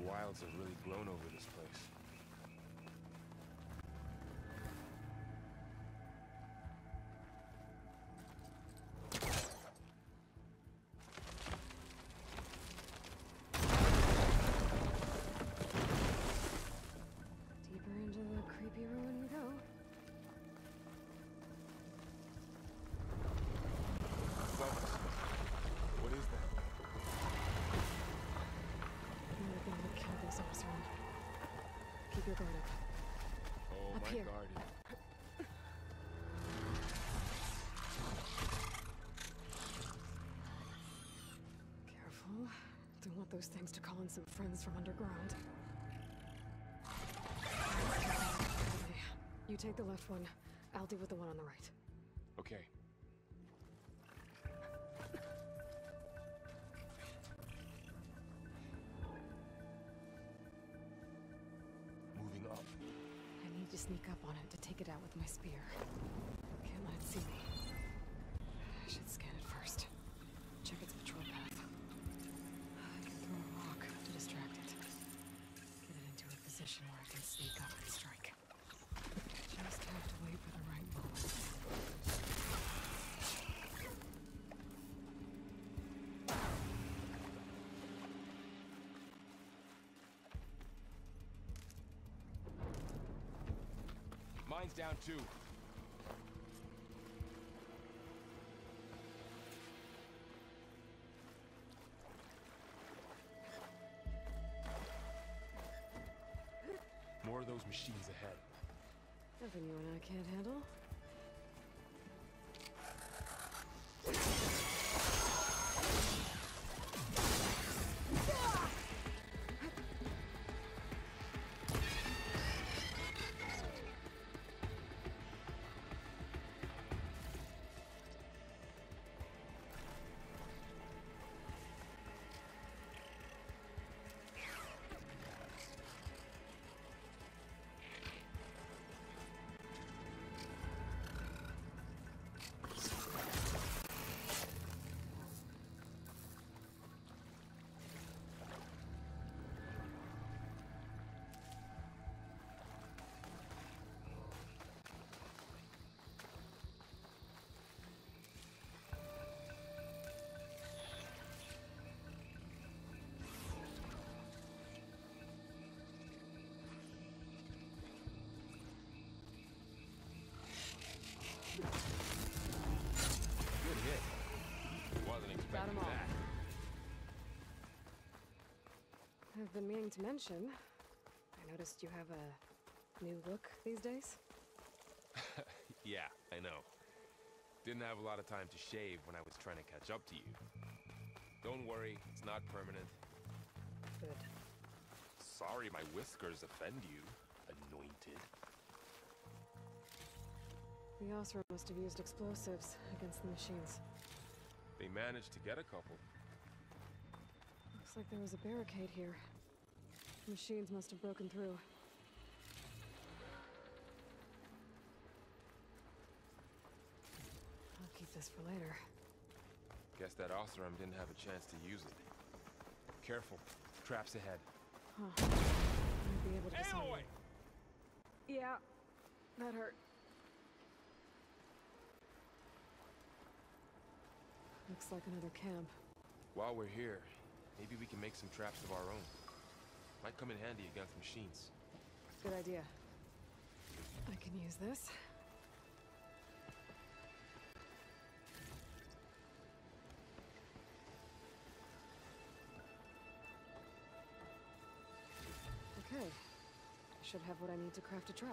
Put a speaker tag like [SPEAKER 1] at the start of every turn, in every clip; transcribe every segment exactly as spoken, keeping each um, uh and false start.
[SPEAKER 1] wilds have really grown over this place.
[SPEAKER 2] Deeper into the creepy ruin we go.
[SPEAKER 1] What is that?
[SPEAKER 2] I'm not gonna kill those officers. Keep your guard up.
[SPEAKER 1] Oh,
[SPEAKER 2] Up
[SPEAKER 1] my
[SPEAKER 2] here.
[SPEAKER 1] guard.
[SPEAKER 2] Careful. Don't want those things to call in some friends from underground. Okay. You take the left one. I'll deal with the one on the right.
[SPEAKER 1] Okay. Moving up.
[SPEAKER 2] I need to sneak up on it to take it out with my spear. Can't let it see me. I should scan it first. Check its patrol path. I can throw a rock to distract it. Get it into a position where I can sneak up and strike. Just have to wait for the right moment.
[SPEAKER 1] Mine's down too. More of those machines ahead.
[SPEAKER 2] Nothing you and I can't handle.
[SPEAKER 1] Good hit. Wasn't expecting
[SPEAKER 2] Got 'em all.
[SPEAKER 1] that.
[SPEAKER 2] I've been meaning to mention, I noticed you have a new look these days.
[SPEAKER 1] Yeah, I know. Didn't have a lot of time to shave when I was trying to catch up to you. Don't worry, it's not permanent.
[SPEAKER 2] Good.
[SPEAKER 1] Sorry my whiskers offend you, anointed.
[SPEAKER 2] The Osra must have used explosives against the machines.
[SPEAKER 1] They managed to get a couple.
[SPEAKER 2] Looks like there was a barricade here. The machines must have broken through. I'll keep this for later.
[SPEAKER 1] Guess that Osram didn't have a chance to use it. Careful, traps ahead.
[SPEAKER 2] Huh. Might be able to disarm
[SPEAKER 1] Aloy!
[SPEAKER 2] them. Yeah, that hurt. Looks like another camp.
[SPEAKER 1] While we're here, maybe we can make some traps of our own. Might come in handy against machines.
[SPEAKER 2] Good idea. I can use this. Okay. I should have what I need to craft a trap.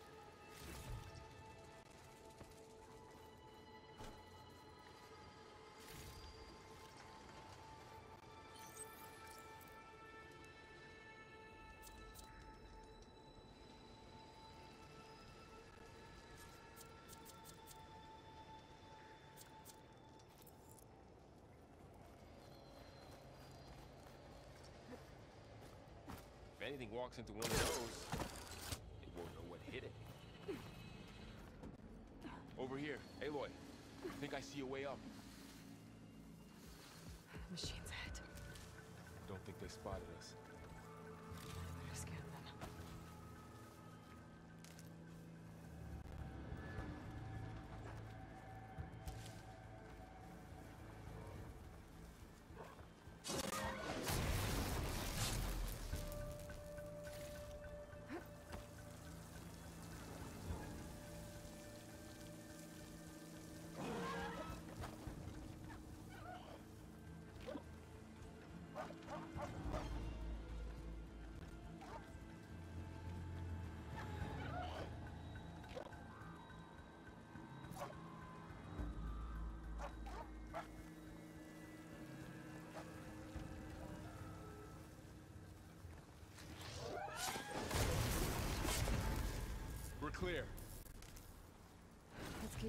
[SPEAKER 1] If anything walks into one of those, it won't know what hit it. Over here, Aloy. I think I see a way up.
[SPEAKER 2] Machines ahead.
[SPEAKER 1] Don't think they spotted us.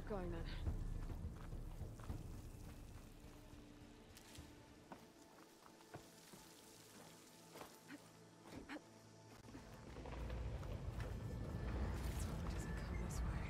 [SPEAKER 2] keep going then. Let's hope it doesn't come this way.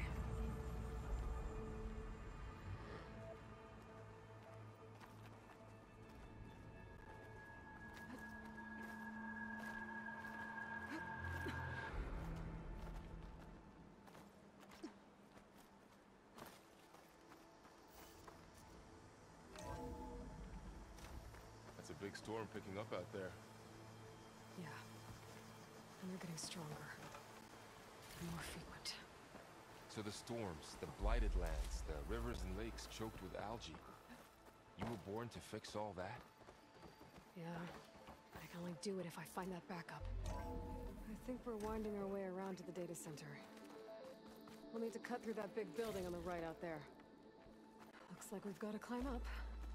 [SPEAKER 1] That's a big storm picking up out there.
[SPEAKER 2] Yeah. And they're getting stronger. And more frequent.
[SPEAKER 1] So the storms, the blighted lands, the rivers and lakes choked with algae. You were born to fix all that?
[SPEAKER 2] Yeah. I can only do it if I find that backup. I think we're winding our way around to the data center. We'll need to cut through that big building on the right out there. Looks like we've got to climb up.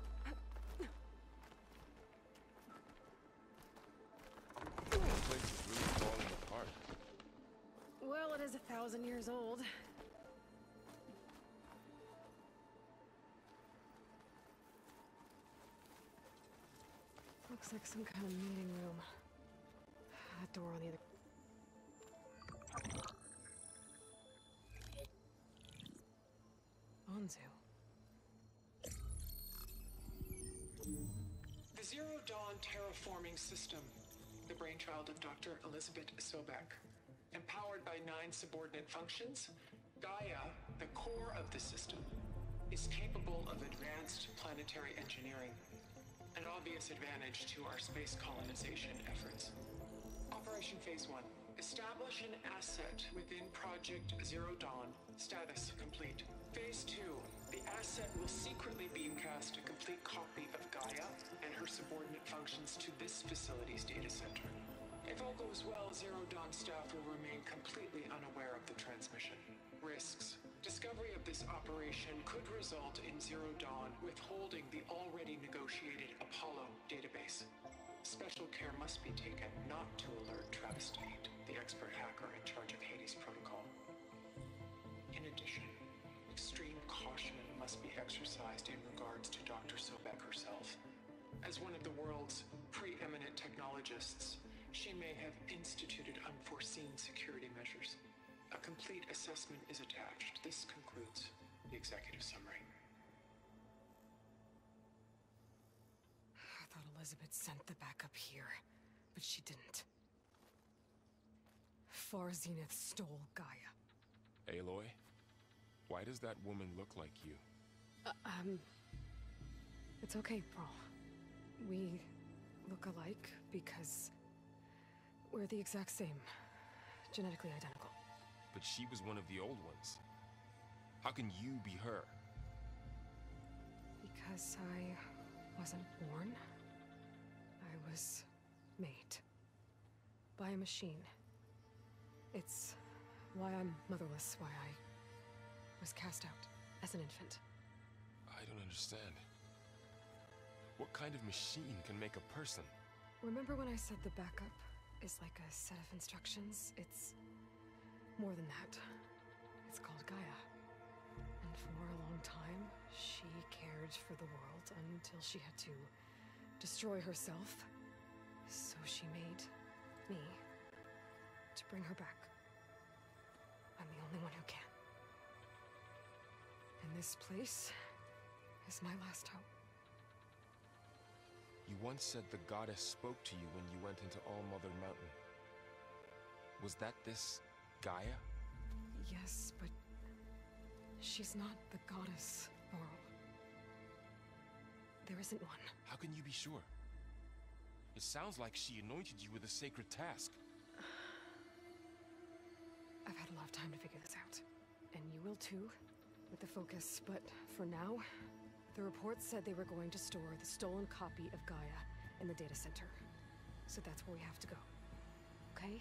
[SPEAKER 1] This place is really falling apart.
[SPEAKER 2] Well, it is a thousand years old. Looks like some kind of meeting room. That door on the other... Anzu.
[SPEAKER 3] The Zero Dawn terraforming system, the brainchild of Doctor Elizabeth Sobek. Empowered by nine subordinate functions, Gaia, the core of the system, is capable of advanced planetary engineering, an obvious advantage to our space colonization efforts. Operation Phase one. Establish an asset within Project Zero Dawn. Status complete. Phase two. The asset will secretly beamcast a complete copy of Gaia and her subordinate functions to this facility's data center. If all goes well, Zero Dawn staff will remain completely unaware of the transmission. Risks. Discovery of this operation could result in Zero Dawn withholding the already negotiated Apollo database. Special care must be taken not to alert Travis Tate, the expert hacker in charge of Hades Protocol. In addition, extreme caution must be exercised in regards to Doctor Sobek herself. As one of the world's preeminent technologists, she may have instituted unforeseen security measures. A complete assessment is attached. This concludes the executive summary.
[SPEAKER 2] I thought Elizabeth sent the backup here, but she didn't. Far Zenith stole Gaia.
[SPEAKER 1] Aloy, why does that woman look like you?
[SPEAKER 2] Uh, um... It's okay, Prowl. We look alike because we're the exact same. Genetically identical.
[SPEAKER 1] But she was one of the old ones. How can you be her?
[SPEAKER 2] Because I wasn't born. I was made. By a machine. It's why I'm motherless, why I was cast out as an infant.
[SPEAKER 1] I don't understand. What kind of machine can make a person?
[SPEAKER 2] Remember when I said the backup is like a set of instructions? It's more than that. It's called Gaia. And for a long time, she cared for the world until she had to destroy herself. So she made me to bring her back. I'm the only one who can. And this place is my last hope.
[SPEAKER 1] You once said the goddess spoke to you when you went into All-Mother Mountain. Was that this Gaia?
[SPEAKER 2] Yes, but she's not the goddess, Laurel. There isn't one.
[SPEAKER 1] How can you be sure? It sounds like she anointed you with a sacred task.
[SPEAKER 2] I've had a lot of time to figure this out. And you will too, with the focus. But for now, the report said they were going to store the stolen copy of Gaia in the data center. So that's where we have to go. Okay?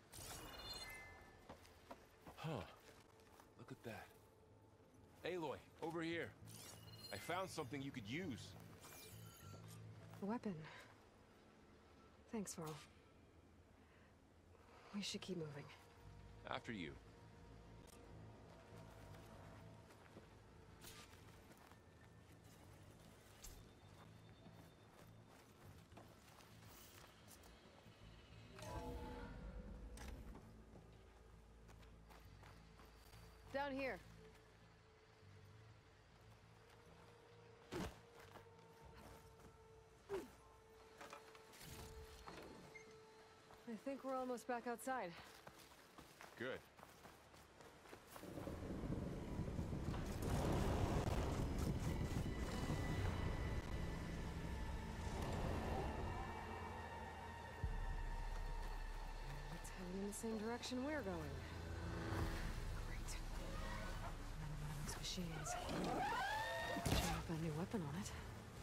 [SPEAKER 1] Huh. Look at that. Aloy, over here. I found something you could use.
[SPEAKER 2] A weapon. Thanks, Varl. We should keep moving.
[SPEAKER 1] After you.
[SPEAKER 2] Down here. I think we're almost back outside.
[SPEAKER 1] Good.
[SPEAKER 2] It's heading in the same direction we're going. Great. Another one of those machines. Showing up a new weapon on it.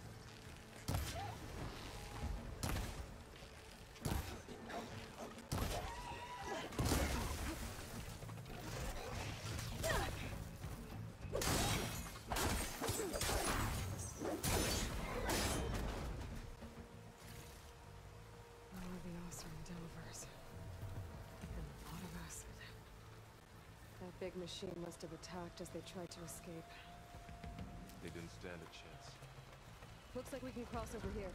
[SPEAKER 2] Big machine must have attacked as they tried to escape.
[SPEAKER 1] They didn't stand a chance.
[SPEAKER 2] Looks like we can cross over here.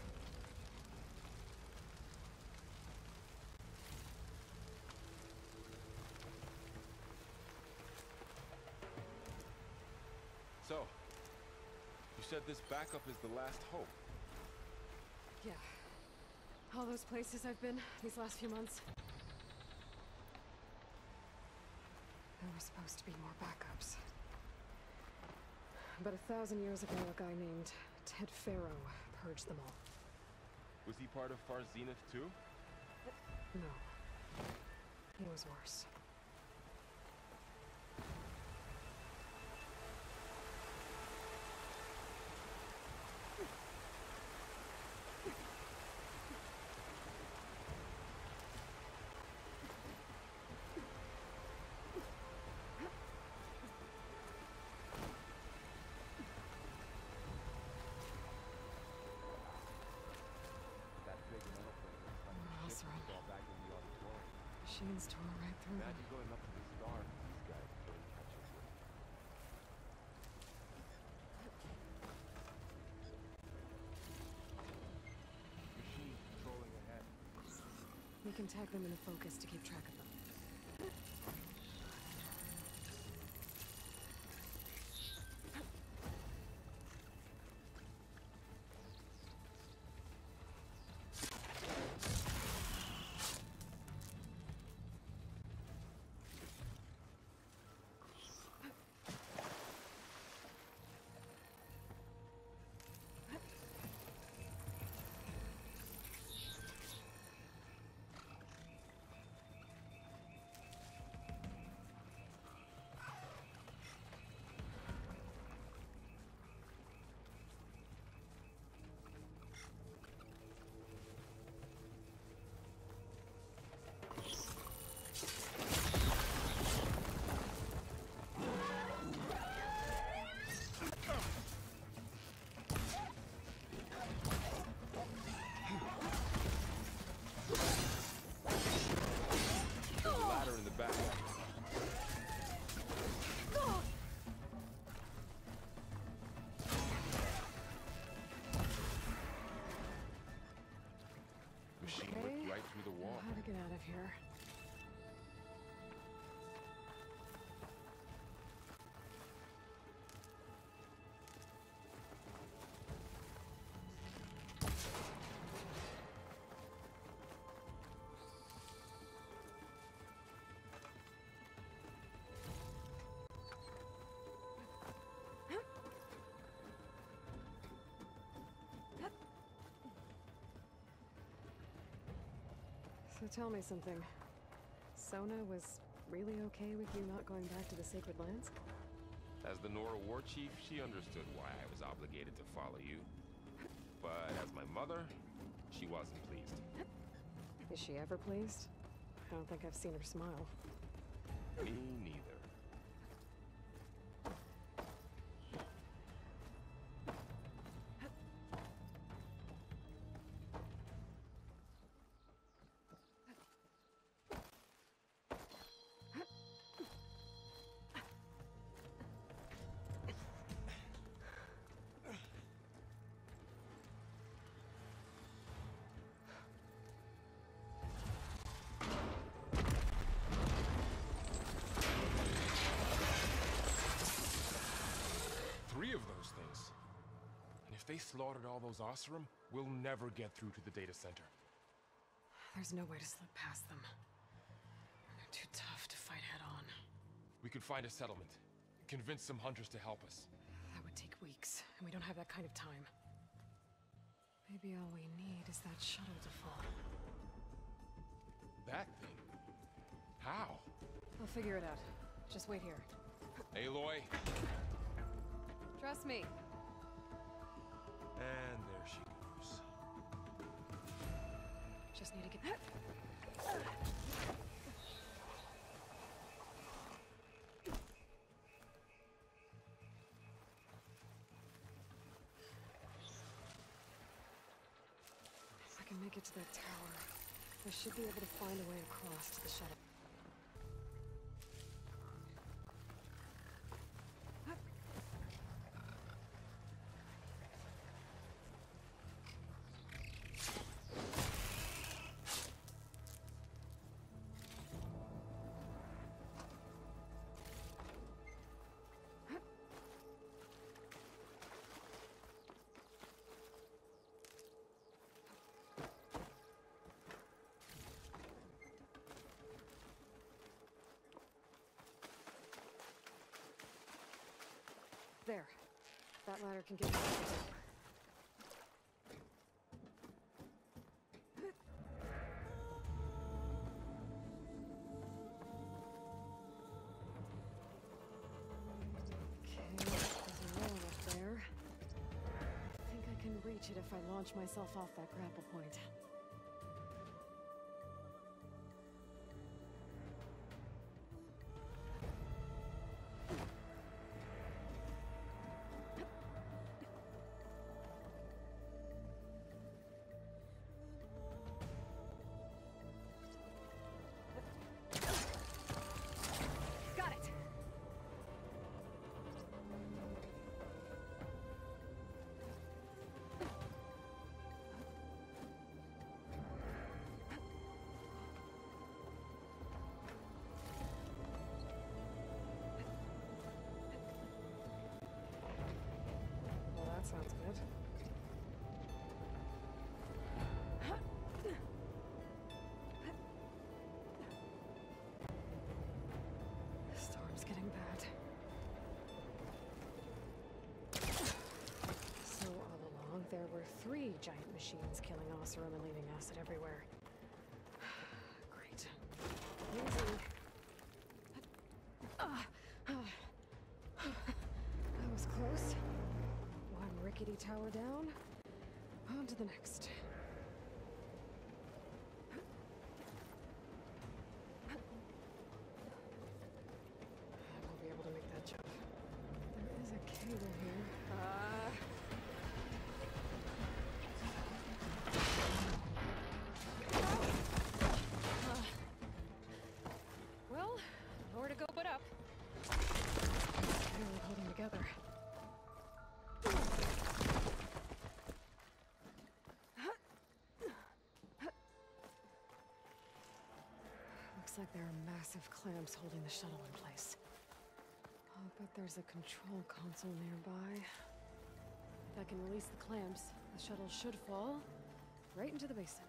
[SPEAKER 1] So, you said this backup is the last hope.
[SPEAKER 2] Yeah. All those places I've been these last few months. There were supposed to be more backups. But a thousand years ago, a guy named Ted Pharaoh purged them all.
[SPEAKER 1] Was he part of Far Zenith too?
[SPEAKER 2] No. He was worse. Machines tore right through them.
[SPEAKER 1] Imagine going up to the star with these guys playing catch up with. Machines patrolling ahead.
[SPEAKER 2] We can tag them into focus to keep track of them. Get out of here. So tell me something. Sona was really okay with you not going back to the Sacred Lands?
[SPEAKER 1] As the Nora war chief, she understood why I was obligated to follow you. But as my mother, she wasn't pleased.
[SPEAKER 2] Is she ever pleased? I don't think I've seen her smile.
[SPEAKER 1] Me neither. they slaughtered all those Oseram, we'll never get through to the data center.
[SPEAKER 2] There's no way to slip past them. They're too tough to fight head-on.
[SPEAKER 1] We could find a settlement. Convince some hunters to help us.
[SPEAKER 2] That would take weeks, and we don't have that kind of time. Maybe all we need is that shuttle to fall.
[SPEAKER 1] That thing? How?
[SPEAKER 2] I'll figure it out. Just wait here.
[SPEAKER 1] Aloy.
[SPEAKER 2] Trust me.
[SPEAKER 1] And there she goes.
[SPEAKER 2] Just need to get... If I can make it to that tower, I should be able to find a way across to the shuttle. There. That ladder can get me to the tower. Okay, there's a roll up there. I think I can reach it if I launch myself off that grapple point. Sounds good. The storm's getting bad. So all along, there were three giant machines killing Oseram and leaving acid everywhere. Great. Easy. That was close. Rickety tower down, on to the next. I won't be able to make that jump. There is a cable here. Uh... Uh... Well, nowhere to go but up. Really holding together. Looks like there are massive clamps holding the shuttle in place. I'll bet there's a control console nearby. If I can release the clamps, the shuttle should fall right into the basin.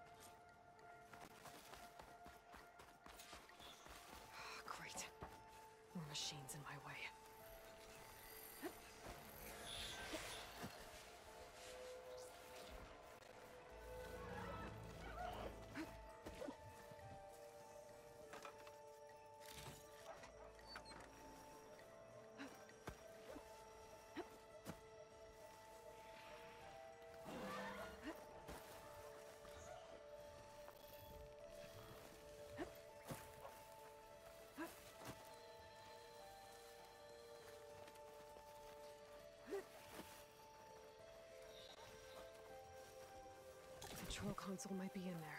[SPEAKER 2] Great. More machines in my way. The control console might be in there.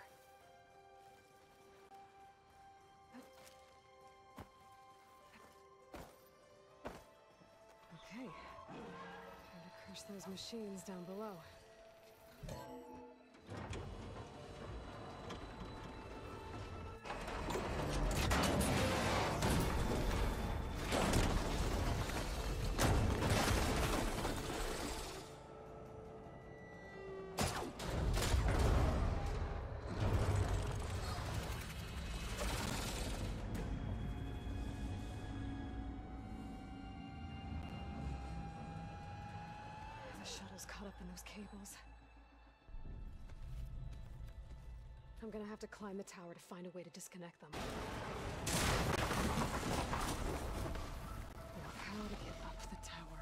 [SPEAKER 2] Okay. Time to crush those machines down below. shuttle's caught up in those cables. I'm gonna have to climb the tower to find a way to disconnect them. Now, how to get up the tower?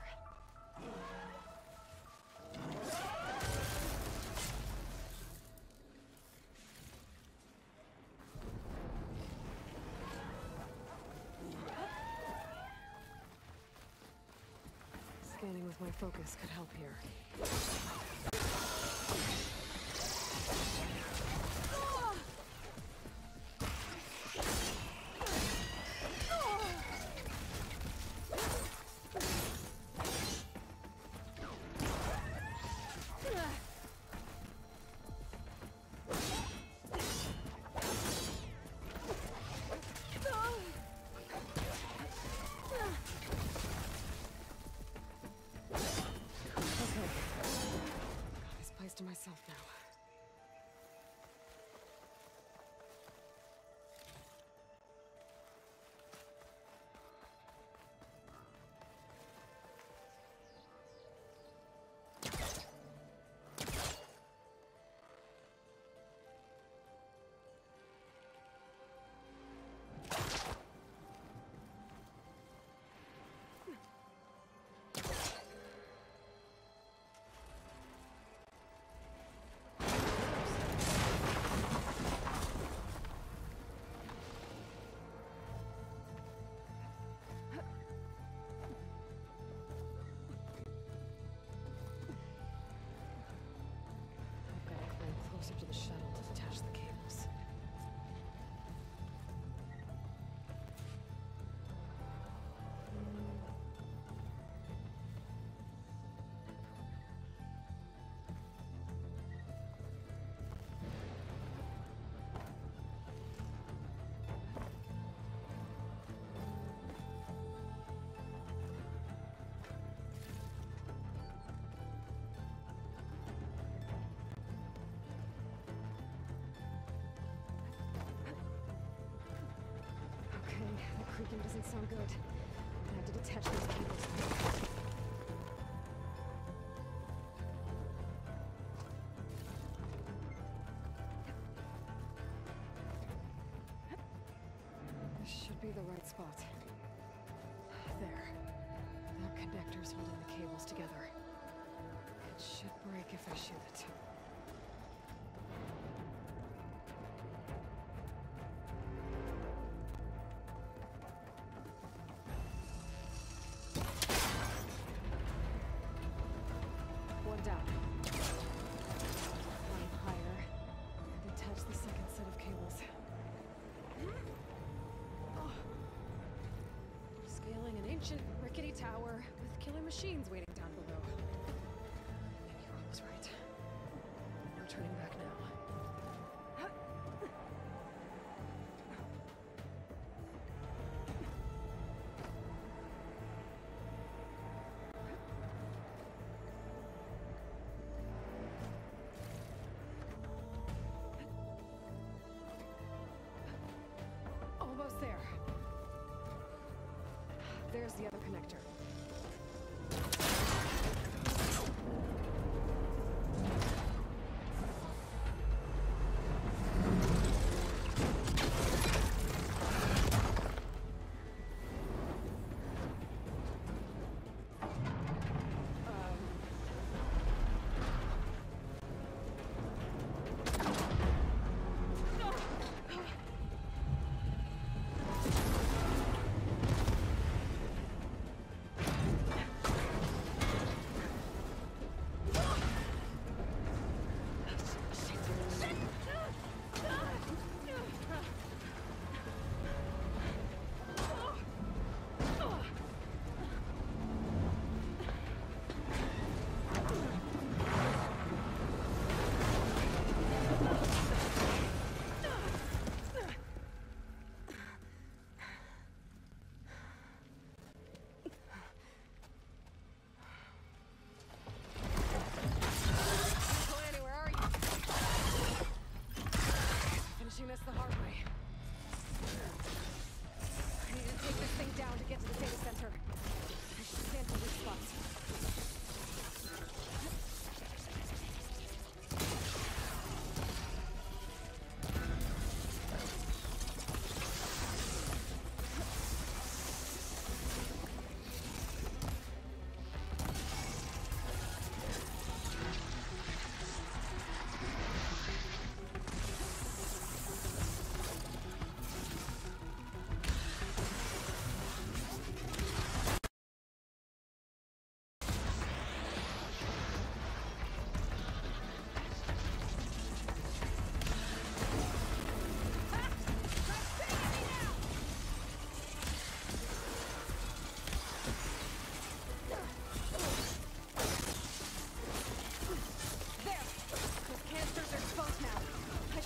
[SPEAKER 2] Scanning with my focus could help here. To myself now. To the shuttle to detach the cables. Creaking doesn't sound good. I have to detach those cables. This should be the right spot. There. There are connectors holding the cables together. It should break if I shoot it. Down. Climb higher and detach the second set of cables. Oh. Scaling an ancient rickety tower with killer machines waiting down below. Maybe Rob was right. No turning back now. Almost there. There's the other connector.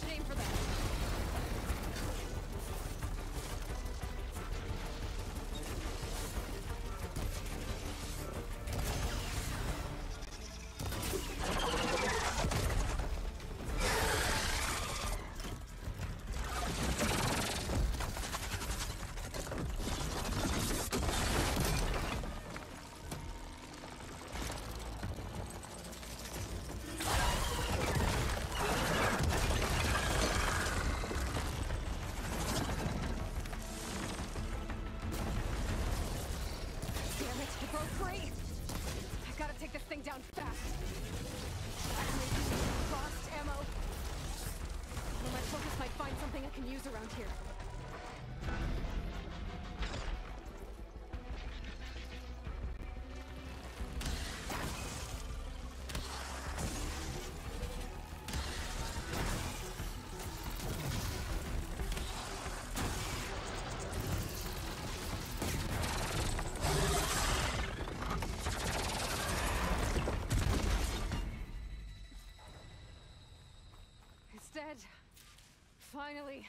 [SPEAKER 2] aim for that. Down fast. Lost ammo. Well, my focus might find something I can use around here. Dead. Finally.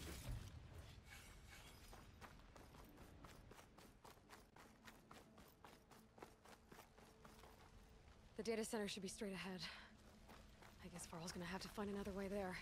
[SPEAKER 2] The data center should be straight ahead. I guess Varl's gonna have to find another way there.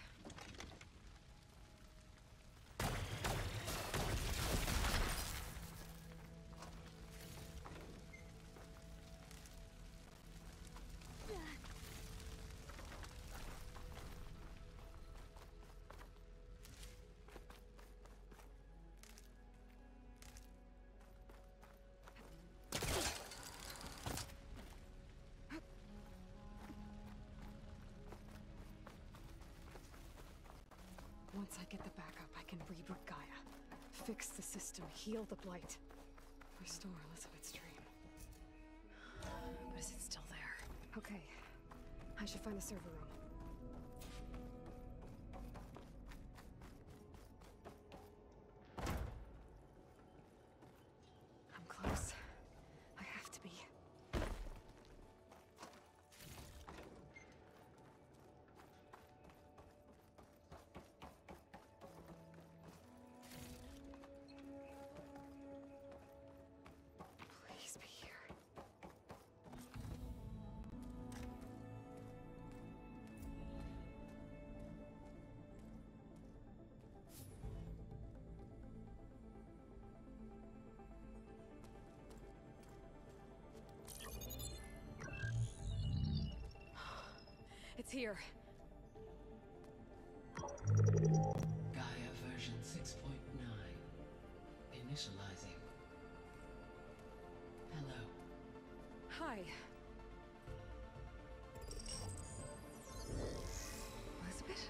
[SPEAKER 2] Once I get the backup, I can reboot Gaia. Fix the system, heal the blight. Restore Elizabeth's dream. But is it still there? Okay. I should find the server room. I'm close. I have to be. Please be here. It's here.
[SPEAKER 4] Gaia version six point nine. Initializing. Hello.
[SPEAKER 2] Hi. Elizabeth?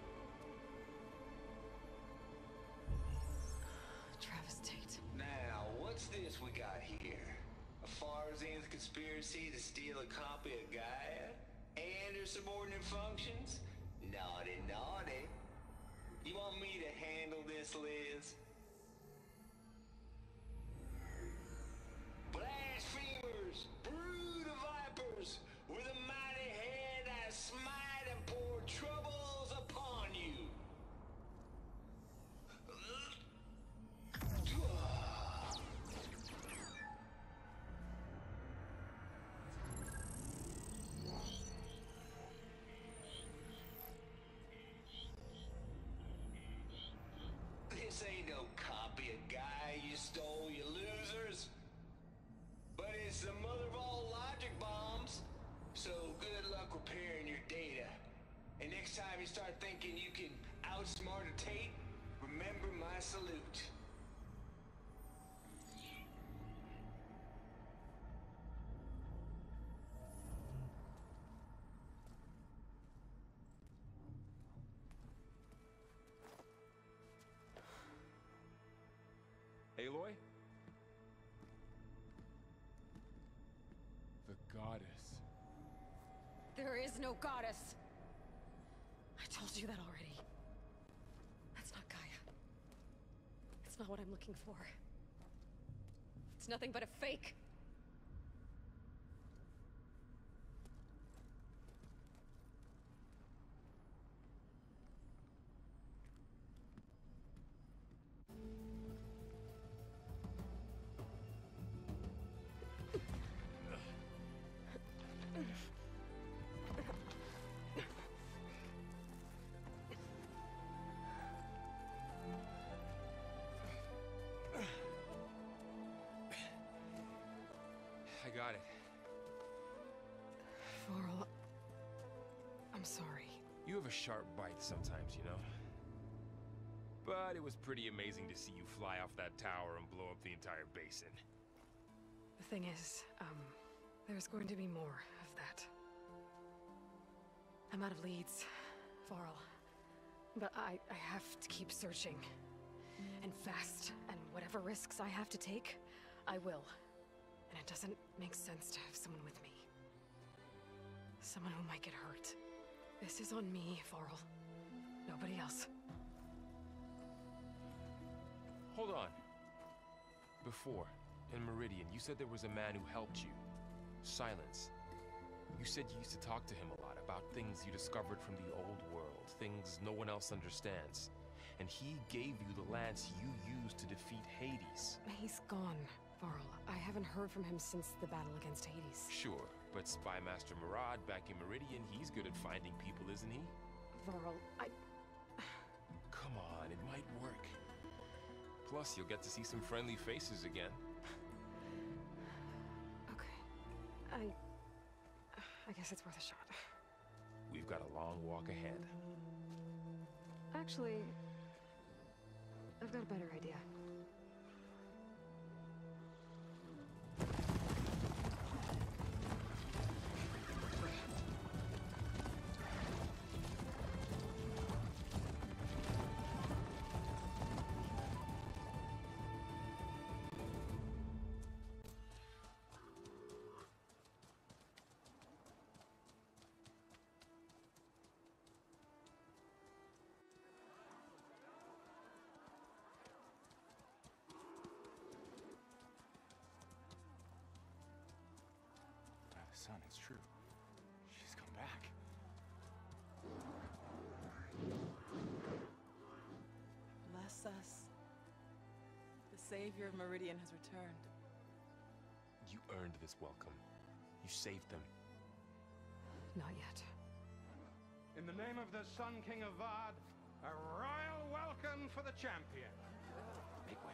[SPEAKER 2] Travis Tate.
[SPEAKER 5] Now, what's this we got here? A Farzan's conspiracy to steal a copy of Gaia? And her subordinate functions? Naughty, naughty. You want me to handle this, Liz? Blasphemers! Brood of vipers! With a mighty hand I smite and pour troubles upon you! This ain't no copy of Gaia you stole, you losers. But it's the mother of all logic bombs. So good luck repairing your data. And next time you start thinking you can outsmart a Tate, remember my salute.
[SPEAKER 1] Aloy? The goddess.
[SPEAKER 2] There is no goddess. I told you that already. That's not Gaia. It's not what I'm looking for. It's nothing but a fake.
[SPEAKER 1] You have a sharp bite sometimes, you know? But it was pretty amazing to see you fly off that tower and blow up the entire basin.
[SPEAKER 2] The thing is, um, there's going to be more of that. I'm out of leads, Varl. But I, I have to keep searching. And fast, and whatever risks I have to take, I will. And it doesn't make sense to have someone with me. Someone who might get hurt. This is on me, Varl. Nobody else.
[SPEAKER 1] Hold on. Before, in Meridian, you said there was a man who helped you. Silence. You said you used to talk to him a lot about things you discovered from the old world, things no one else understands. And he gave you the lance you used to defeat Hades.
[SPEAKER 2] He's gone, Varl. I haven't heard from him since the battle against Hades.
[SPEAKER 1] Sure, but Spy Master Murad back in Meridian, he's good at finding people, isn't he?
[SPEAKER 2] Varl, I...
[SPEAKER 1] Come on, it might work. Plus, you'll get to see some friendly faces again.
[SPEAKER 2] Okay. I... I guess it's worth a shot.
[SPEAKER 1] We've got a long walk ahead.
[SPEAKER 2] Actually, I've got a better idea.
[SPEAKER 6] Son, it's true. She's come back.
[SPEAKER 7] Bless us. The savior of Meridian has returned.
[SPEAKER 1] You earned this welcome. You saved them.
[SPEAKER 2] Not yet.
[SPEAKER 8] In the name of the Sun King of Vard, a royal welcome for the champion.
[SPEAKER 6] Make way.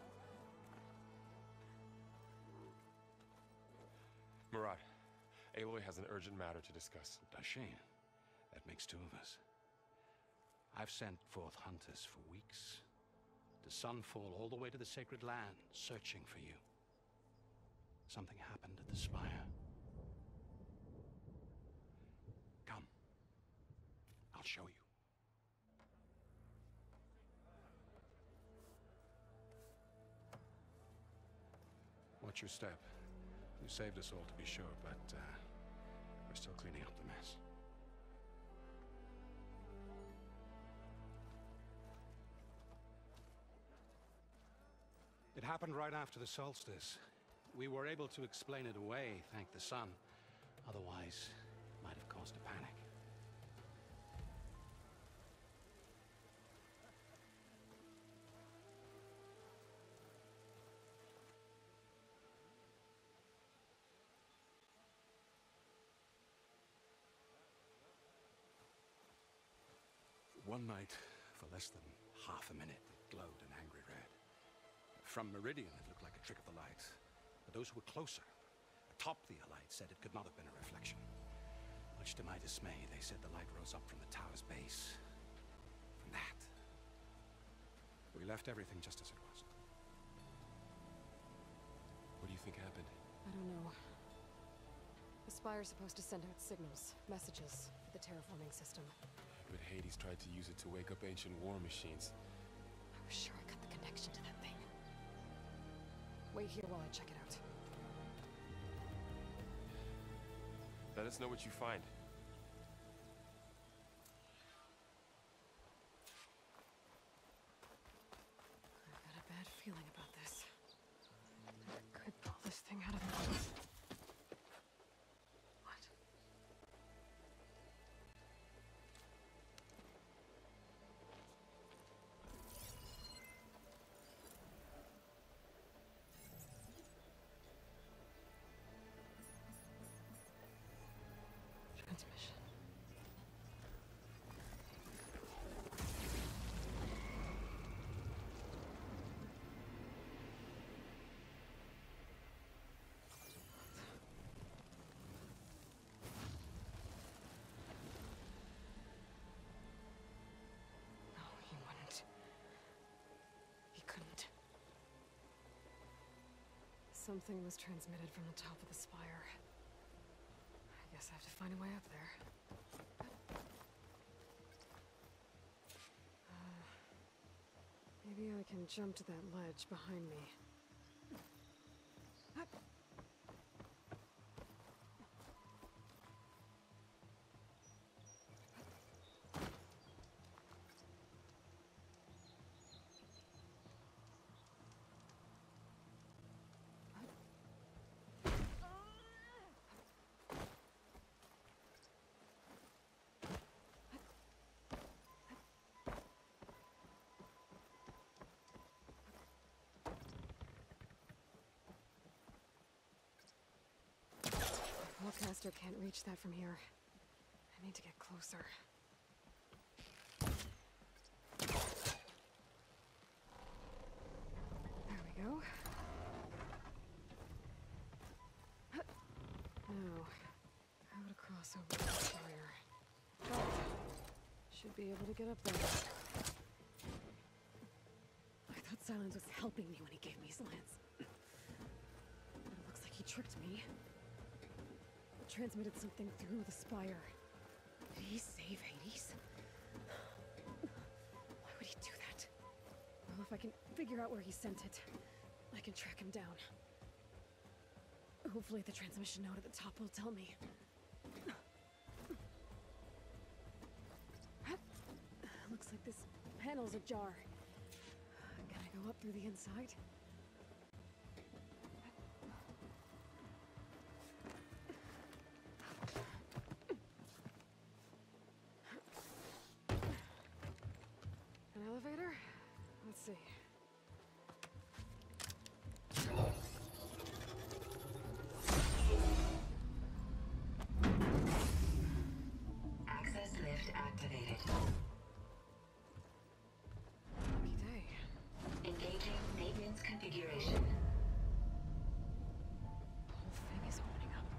[SPEAKER 1] Murad, Aloy has an urgent matter to discuss.
[SPEAKER 6] Dashane, that makes two of us. I've sent forth hunters for weeks to Sunfall all the way to the Sacred Land, searching for you. Something happened at the Spire. Come. I'll show you. Watch your step. You saved us all, to be sure, but uh, we're still cleaning up the mess. It happened right after the solstice. We were able to explain it away, thank the sun. Otherwise, it might have caused a panic. One night, for less than half a minute, it glowed an angry red. From Meridian, it looked like a trick of the light. But those who were closer, atop the light, said it could not have been a reflection. Much to my dismay, they said the light rose up from the tower's base. From that. We left everything just as it was.
[SPEAKER 1] What do you think happened?
[SPEAKER 2] I don't know. The Spire's supposed to send out signals, messages, for the terraforming system.
[SPEAKER 1] But Hades tried to use it to wake up ancient war machines.
[SPEAKER 2] I was sure I got the connection to that thing. Wait here while I check it out.
[SPEAKER 1] Let us know what you find.
[SPEAKER 2] I've got a bad feeling about this. I could pull this thing out of the... What? Something was transmitted from the top of the spire. I guess I have to find a way up there. Uh, maybe I can jump to that ledge behind me. Forecaster can't reach that from here. I need to get closer. There we go. Now, how to cross over the spire. Oh, should be able to get up there. I thought Silence was helping me when he gave me slants. But it looks like he tricked me. Transmitted something through the spire. Did he save Hades? Why would he do that? Well, if I can figure out where he sent it, I can track him down. Hopefully the transmission node at the top will tell me. Looks like this panel's ajar. Can I go up through the inside? Elevator? Let's see.
[SPEAKER 9] Access lift activated.
[SPEAKER 2] Lucky day.
[SPEAKER 9] Engaging maintenance configuration.
[SPEAKER 2] The whole thing is opening up.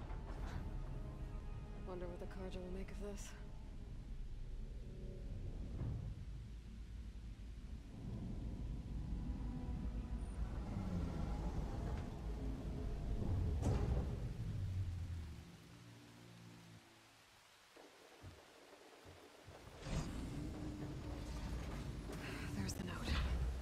[SPEAKER 2] Wonder what the Carja will make of this. There's the note.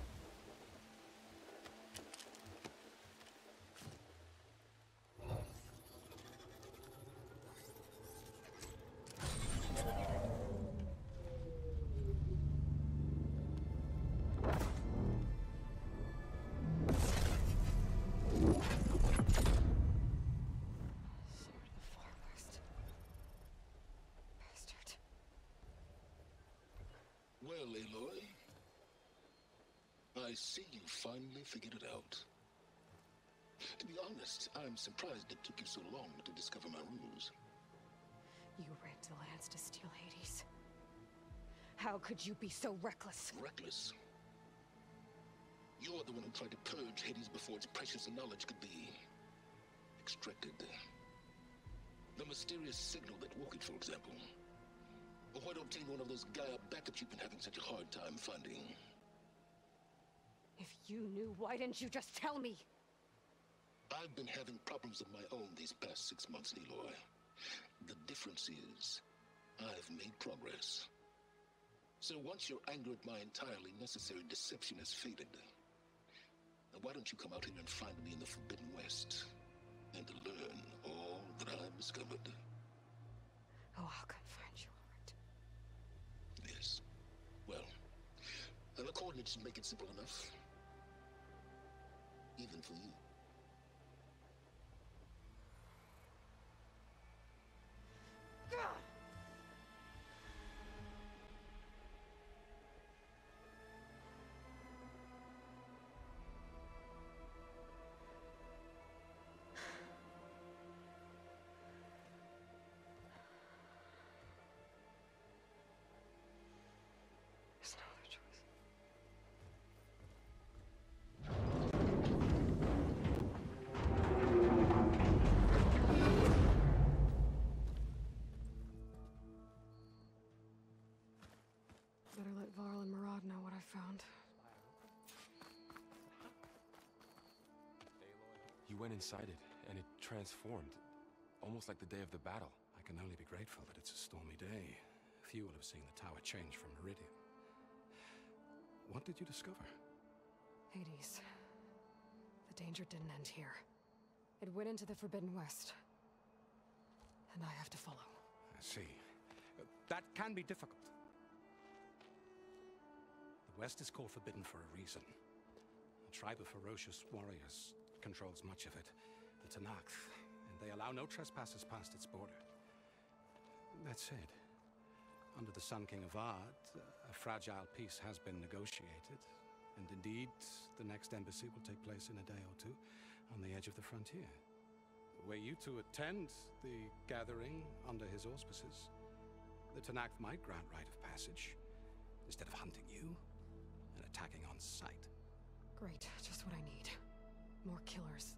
[SPEAKER 2] Sword of the Farthest. Bastard.
[SPEAKER 10] Well, Aloy, I see you finally figured it out. To be honest, I'm surprised it took you so long to discover my ruse.
[SPEAKER 2] You rigged the lands to steal Hades. How could you be so reckless?
[SPEAKER 10] Reckless? You're the one who tried to purge Hades before its precious knowledge could be extracted. The mysterious signal that woke it, for example. Or why don't obtain one of those Gaia backups you've been having such a hard time finding?
[SPEAKER 2] If you knew, why didn't you just tell me?
[SPEAKER 10] I've been having problems of my own these past six months, Aloy. The difference is, I've made progress. So once your anger at my entirely necessary deception has faded, now why don't you come out here and find me in the Forbidden West, and learn all that I've discovered?
[SPEAKER 2] Oh, I'll come find you, all right.
[SPEAKER 10] Yes. Well, and the coordinates should make it simple enough. Even for you.
[SPEAKER 2] There's no other choice. Better let Varl and Murad know what I found.
[SPEAKER 1] went inside it, and it transformed, almost like the day of the battle.
[SPEAKER 6] I can only be grateful that it's a stormy day. Few will have seen the tower change from Meridian. What did you discover?
[SPEAKER 2] Hades. The danger didn't end here. It went into the Forbidden West. And I have to follow.
[SPEAKER 6] I see. Uh, that can be difficult. The West is called Forbidden for a reason. A tribe of ferocious warriors controls much of it, the Tanakh, and they allow no trespassers past its border. That said, under the Sun King of Ard, a fragile peace has been negotiated, and indeed, the next embassy will take place in a day or two on the edge of the frontier. Were you to attend the gathering under his auspices, the Tanakh might grant right of passage, instead of hunting you and attacking on sight.
[SPEAKER 2] Great, just what I need. More killers.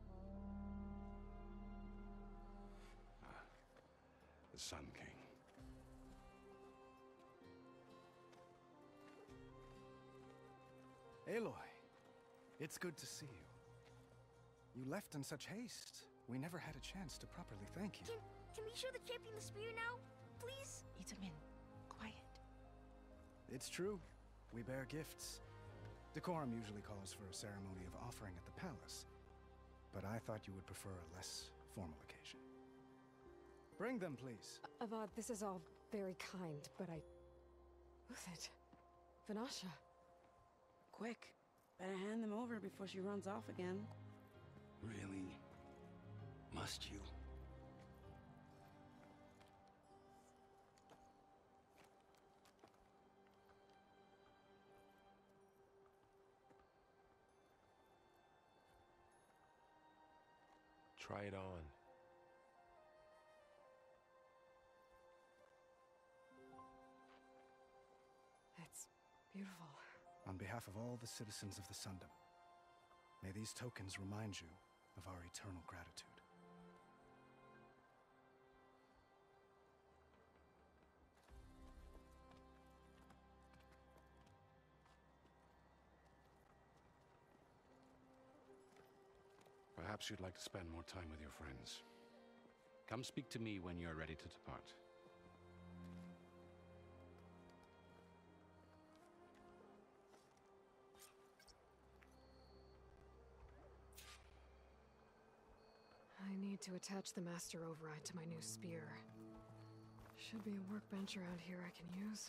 [SPEAKER 6] Ah, the Sun King.
[SPEAKER 11] Aloy, it's good to see you. You left in such haste. We never had a chance to properly thank you.
[SPEAKER 12] Can, can we show the champion the spear now, please?
[SPEAKER 7] Itamin, quiet.
[SPEAKER 11] It's true. We bear gifts. Decorum usually calls for a ceremony of offering at the palace, but I thought you would prefer a less formal occasion. Bring them, please.
[SPEAKER 2] Avad, this is all very kind, but I... Who's it? Vanasha.
[SPEAKER 7] Quick. Better hand them over before she runs off again.
[SPEAKER 13] Really? Must you?
[SPEAKER 1] Try it on.
[SPEAKER 2] It's beautiful.
[SPEAKER 11] On behalf of all the citizens of the Sundom, may these tokens remind you of our eternal gratitude.
[SPEAKER 6] Perhaps you'd like to spend more time with your friends. Come speak to me when you're ready to depart.
[SPEAKER 2] I need to attach the master override to my new spear. Should be a workbench around here I can use.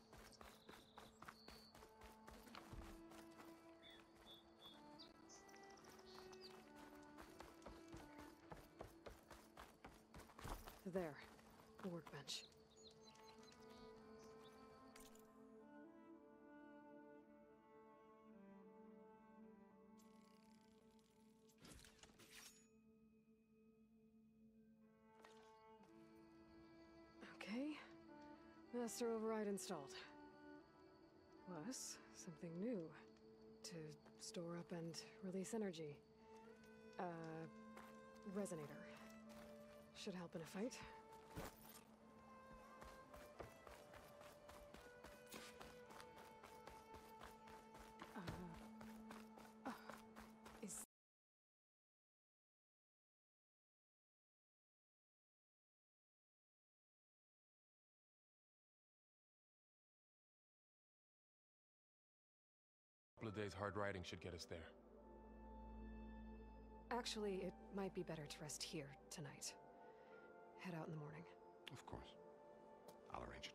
[SPEAKER 2] There, the workbench. Okay, master override installed. Plus, something new. To store up and release energy. Uh, resonator. Should help in a fight. Uh, uh, is...
[SPEAKER 1] Couple of days hard riding should get us there.
[SPEAKER 2] Actually, it might be better to rest here tonight. Head out in the morning.
[SPEAKER 6] Of course. I'll arrange it.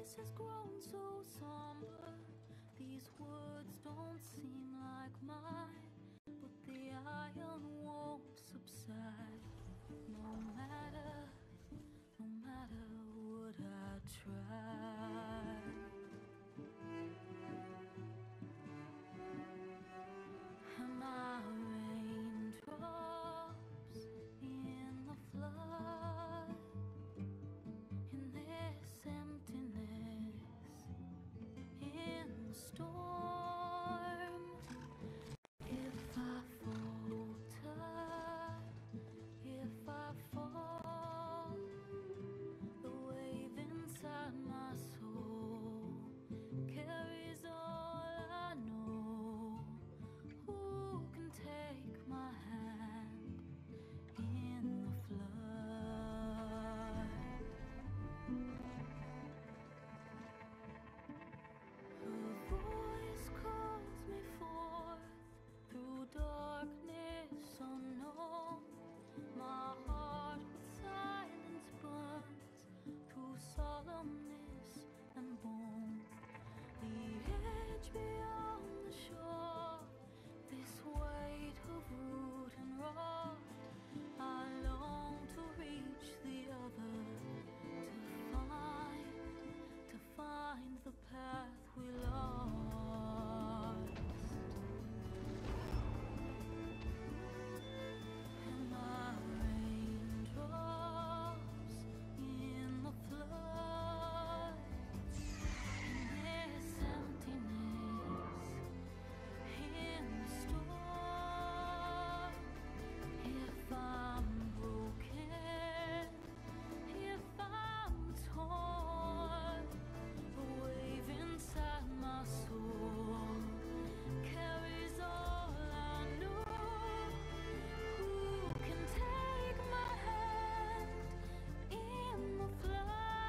[SPEAKER 14] voice has grown so somber. These words don't seem like mine, but the iron won't subside. No matter, no matter what I try. Am I raindrops in the flood? In this emptiness, in the storm. If I falter, if I fall, the wave inside my soul carries all I know. Who can take my hand in the flood? Her voice calls me forth through darkness unknown. My heart with silence burns through solemnness and bone. The edge beyond the shore, this weight of root and rot. I long to reach the other, to find, to find the path we lost. Am I raindrops in the flood? In this emptiness, in the storm. If I'm broken, if I'm torn, the wave inside my soul carries all I know. Who can take my hand in the flood?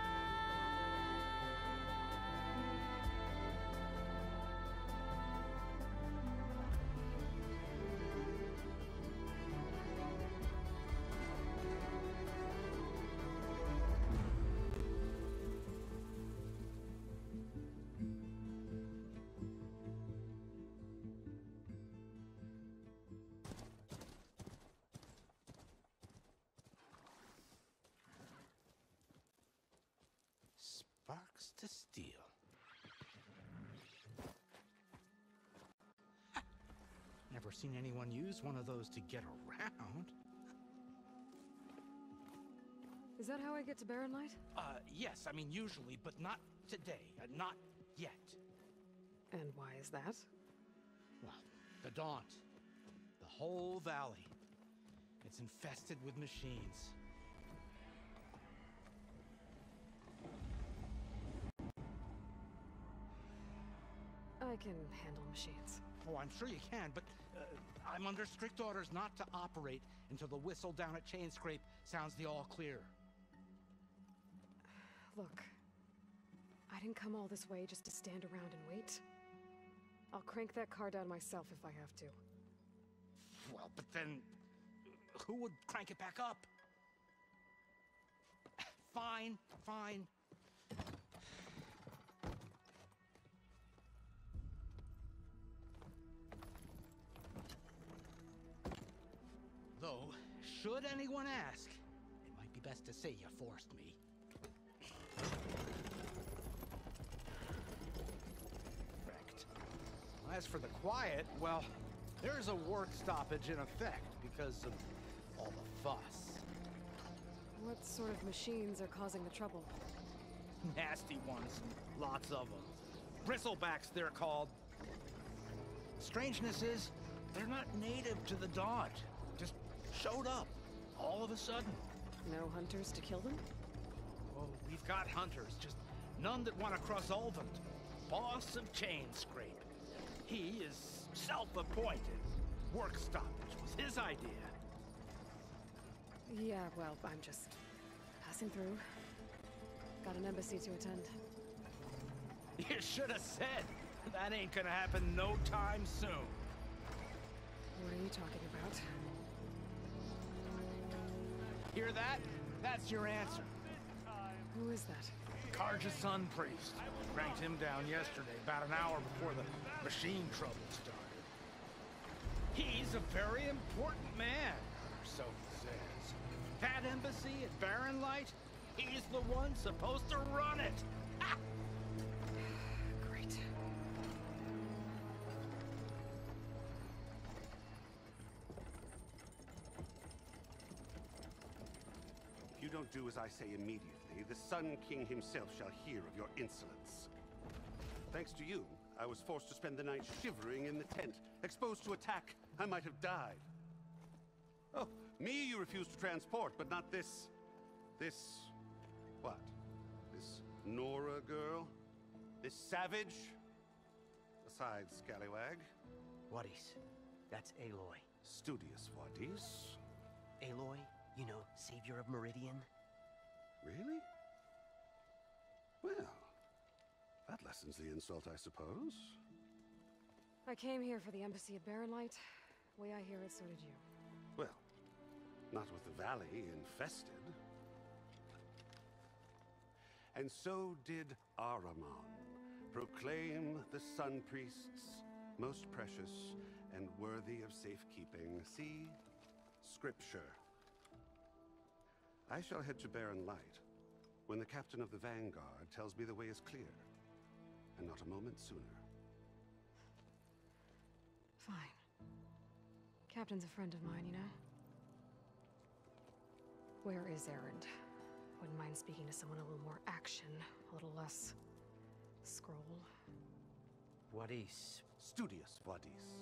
[SPEAKER 6] Sparks to steel. Never seen anyone use one of those to get around.
[SPEAKER 2] Is that how I get to Barren Light?
[SPEAKER 6] Uh, yes, I mean usually, but not today. Uh, not yet.
[SPEAKER 2] And why is that?
[SPEAKER 6] Well, the Daunt. The whole valley. It's infested with machines.
[SPEAKER 2] I can handle machines.
[SPEAKER 6] Oh, I'm sure you can, but uh, I'm under strict orders not to operate until the whistle down at Chainscrape sounds the all clear.
[SPEAKER 2] Look, I didn't come all this way just to stand around and wait. I'll crank that car down myself if I have to.
[SPEAKER 6] Well, but then who would crank it back up? Fine, fine. Though, should anyone ask, it might be best to say you forced me. Correct. As for the quiet, well, there's a work stoppage in effect because of all the fuss.
[SPEAKER 2] What sort of machines are causing the trouble?
[SPEAKER 6] Nasty ones, lots of them. Bristlebacks, they're called. The strangeness is, they're not native to the Daunt. Just showed up, all of a sudden.
[SPEAKER 2] No hunters to kill them?
[SPEAKER 6] Oh, we've got hunters, just none that want to cross Ulvund. Boss of Chainscrape. He is self-appointed. Work stoppage was his idea.
[SPEAKER 2] Yeah, well, I'm just passing through. Got an embassy to attend.
[SPEAKER 6] You should have said. That ain't gonna happen no time soon.
[SPEAKER 2] What are you talking about?
[SPEAKER 6] Hear that? That's your answer.
[SPEAKER 2] Who is that?
[SPEAKER 15] Karja's son priest. Cranked him down yesterday, about an hour before the machine trouble started. He's a very important man, so he says. That embassy at Barren Light, he's the one supposed to run it. Ha!
[SPEAKER 2] Great.
[SPEAKER 16] If you don't do as I say immediately, the Sun King himself shall hear of your insolence. Thanks to you, I was forced to spend the night shivering in the tent. Exposed to attack, I might have died. Oh, me you refuse to transport, but not this... This... what? This Nora girl? This savage? Besides, scallywag.
[SPEAKER 17] Wadis. That's Aloy.
[SPEAKER 16] Studious Wadis.
[SPEAKER 17] Aloy, you know, savior of Meridian.
[SPEAKER 16] Really? Well, that lessens the insult, I suppose.
[SPEAKER 2] I came here for the embassy at Barren Light. Way I hear it, so did you.
[SPEAKER 16] Well, not with the valley infested. And so did Ahriman. Proclaim the Sun Priests most precious and worthy of safekeeping. See? Scripture. I shall head to Barren Light when the captain of the Vanguard tells me the way is clear, and not a moment sooner.
[SPEAKER 2] Fine. Captain's a friend of mine, you know? Where is Erend? Wouldn't mind speaking to someone a little more action, a little less... scroll.
[SPEAKER 17] Wadis.
[SPEAKER 16] Studious Wadis.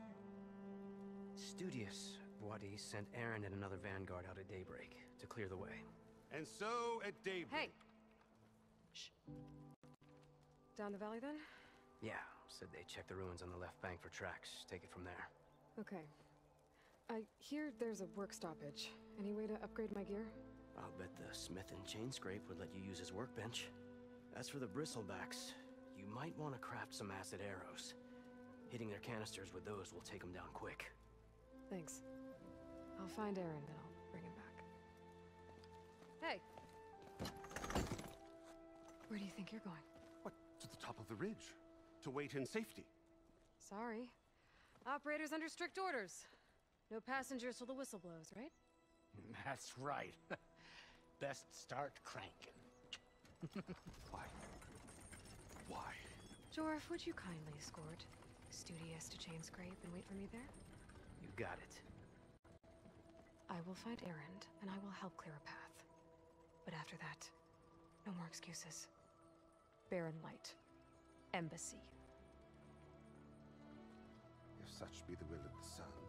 [SPEAKER 17] Studious Wadis sent Erend and another Vanguard out at daybreak to clear the way.
[SPEAKER 16] And so, at daybreak...
[SPEAKER 2] Hey! Shh. Down the valley, then?
[SPEAKER 17] Yeah, said they checked the ruins on the left bank for tracks. Take it from there.
[SPEAKER 2] Okay. I hear there's a work stoppage. Any way to upgrade my gear?
[SPEAKER 17] I'll bet the smith and chain scrape would let you use his workbench. As for the bristlebacks, you might want to craft some acid arrows. Hitting their canisters with those will take them down quick.
[SPEAKER 2] Thanks. I'll find Erend and I'll bring him back. Hey! Where do you think you're going?
[SPEAKER 16] What? To the top of the ridge. To wait in safety.
[SPEAKER 2] Sorry. Operator's under strict orders. No passengers till the whistle blows, right?
[SPEAKER 15] That's right. Best start cranking.
[SPEAKER 16] Why? Why?
[SPEAKER 2] Jorf, would you kindly escort Studious to chain scrape and wait for me there?
[SPEAKER 17] You got it.
[SPEAKER 2] I will find Erend, and I will help clear a path. But after that, no more excuses. Barren Light. Embassy.
[SPEAKER 16] If such be the will of the sun.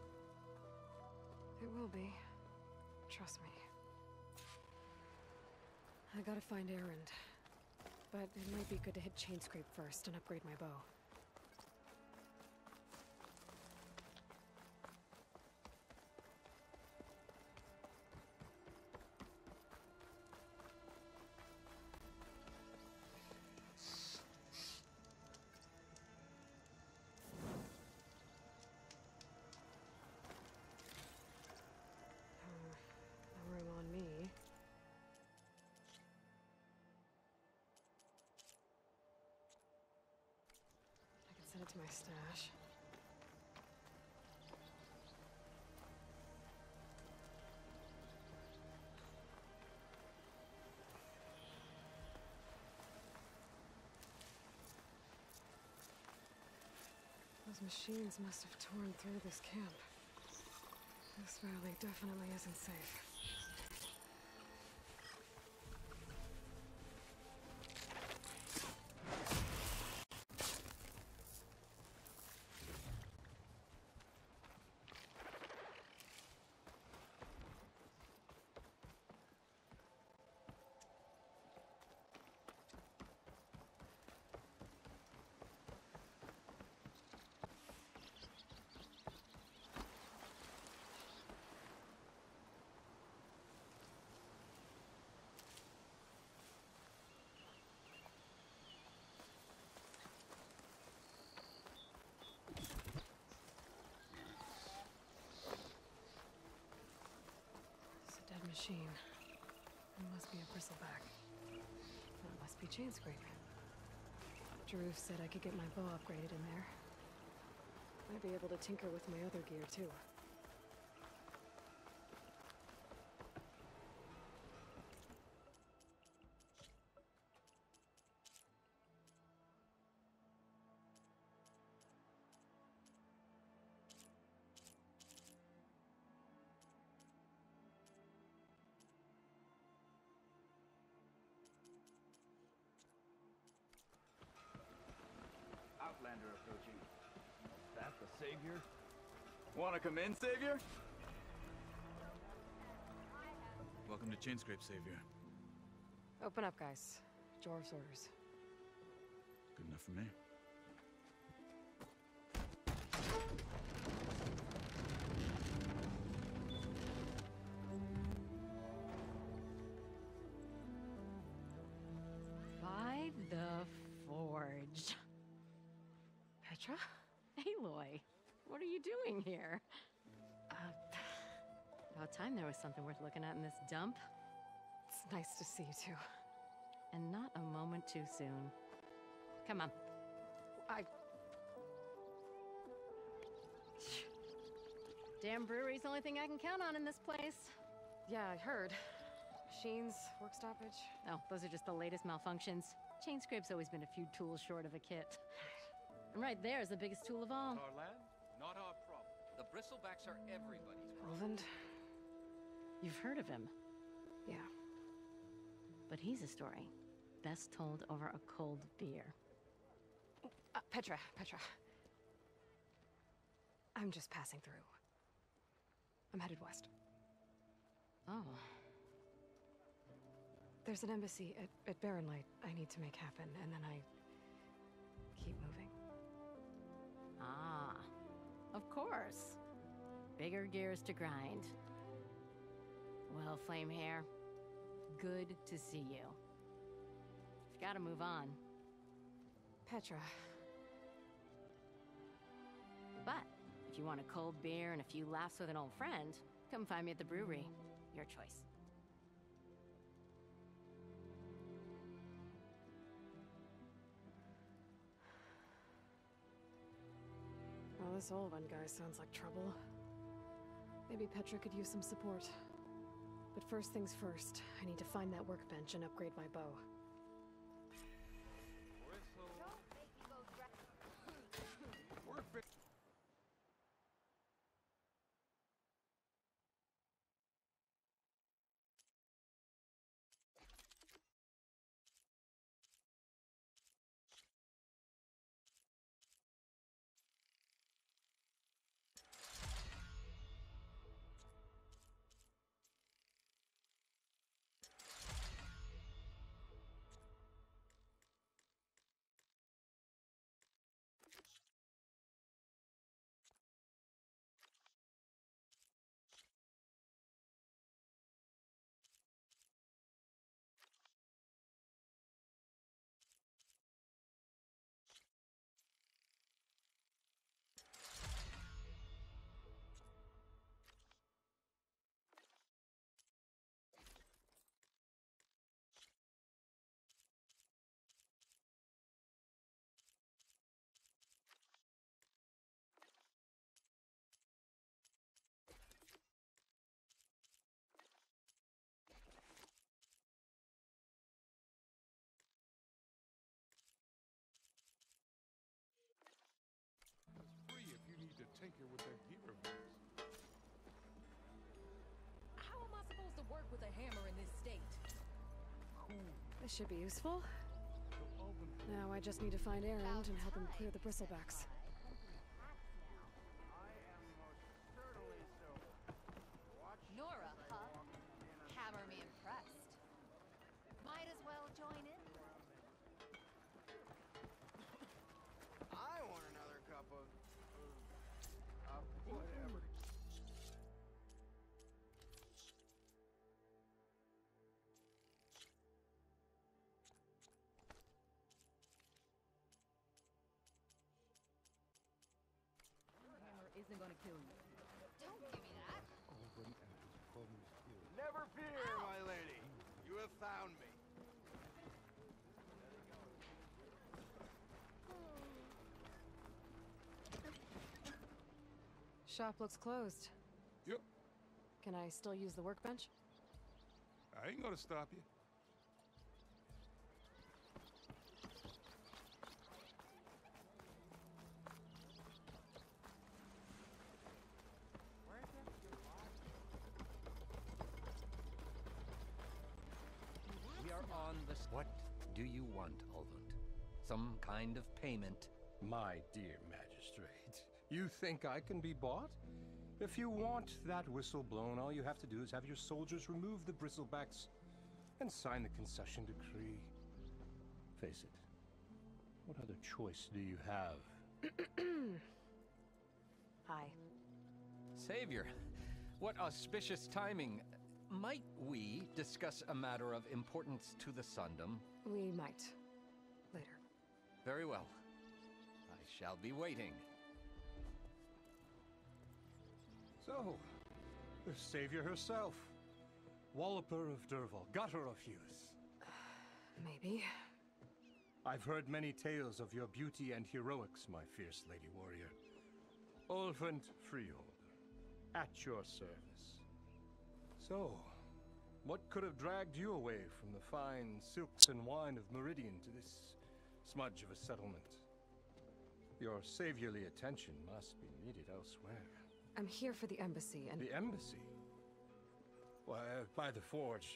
[SPEAKER 2] It will be. Trust me. I gotta find Erend. But it might be good to hit chain scrape first and upgrade my bow. Send it to my stash. Those machines must have torn through this camp. This valley definitely isn't safe. Machine. It must be a bristleback. Not Happy chain scrape. Drew said I could get my bow upgraded in there. Might be able to tinker with my other gear, too.
[SPEAKER 18] Outlander approaching. That the Savior? Wanna come in, Savior?
[SPEAKER 19] Welcome to Chainscrape, Savior.
[SPEAKER 2] Open up, guys. Jorv's orders.
[SPEAKER 19] Good enough for me.
[SPEAKER 20] By the Forge.
[SPEAKER 2] Petra?
[SPEAKER 20] Aloy, what are you doing here? Uh, about time there was something worth looking at in this dump.
[SPEAKER 2] It's nice to see you too.
[SPEAKER 20] And not a moment too soon. Come on.
[SPEAKER 2] I...
[SPEAKER 20] Damn brewery's the only thing I can count on in this place.
[SPEAKER 2] Yeah, I heard. Machines, work stoppage.
[SPEAKER 20] Oh, those are just the latest malfunctions. Chainscrape's always been a few tools short of a kit. And right there is the biggest tool of all.
[SPEAKER 6] Our land, not our problem. The bristlebacks are everybody's problem.
[SPEAKER 2] Roland?
[SPEAKER 20] You've heard of him.
[SPEAKER 2] Yeah.
[SPEAKER 20] But he's a story best told over a cold beer.
[SPEAKER 2] Uh, Petra, Petra. I'm just passing through. I'm headed west.
[SPEAKER 20] Oh.
[SPEAKER 2] There's an embassy at, at Barren Light I need to make happen, and then I keep moving.
[SPEAKER 20] Ah, of course. Bigger gears to grind. Well, Flamehair, good to see you. You've got to move on.
[SPEAKER 2] Petra.
[SPEAKER 20] But if you want a cold beer and a few laughs with an old friend, come find me at the brewery. Your choice.
[SPEAKER 2] Well, this old one guy sounds like trouble. Maybe Petra could use some support. But first things first, I need to find that workbench and upgrade my bow.
[SPEAKER 8] Tinker with that gear of yours.
[SPEAKER 21] How am I supposed to work with a hammer in this state?
[SPEAKER 2] This should be useful. Now I just need to find Erend and help him clear the bristlebacks.
[SPEAKER 21] Nora, huh? Hammer me impressed. Might as well join in.
[SPEAKER 22] I want another cup of... Uh, whatever.
[SPEAKER 21] Your hammer isn't gonna kill you. Don't give me that.
[SPEAKER 22] Never fear, my lady. You have found me.
[SPEAKER 2] Shop looks closed.
[SPEAKER 1] Yep.
[SPEAKER 2] Can I still use the workbench?
[SPEAKER 1] I ain't gonna stop you.
[SPEAKER 3] We are on the... What do you want, Olvund? Some kind of payment?
[SPEAKER 6] My dear magistrate, you think I can be bought? If you want that whistle blown, all you have to do is have your soldiers remove the bristlebacks and sign the concession decree. Face it, what other choice do you have?
[SPEAKER 2] Hi.
[SPEAKER 3] Savior, what auspicious timing. Might we discuss a matter of importance to the Sundom?
[SPEAKER 2] We might. Later.
[SPEAKER 3] Very well. I shall be waiting.
[SPEAKER 6] So, the savior herself. Walloper of Derval, gutter of youth.
[SPEAKER 2] Maybe.
[SPEAKER 6] I've heard many tales of your beauty and heroics, my fierce lady warrior. Olvund Freeholder, at your service. So, what could have dragged you away from the fine silks and wine of Meridian to this smudge of a settlement? Your saviorly attention must be needed elsewhere.
[SPEAKER 2] I'm here for the embassy and...
[SPEAKER 6] The embassy? Why, uh, by the forge.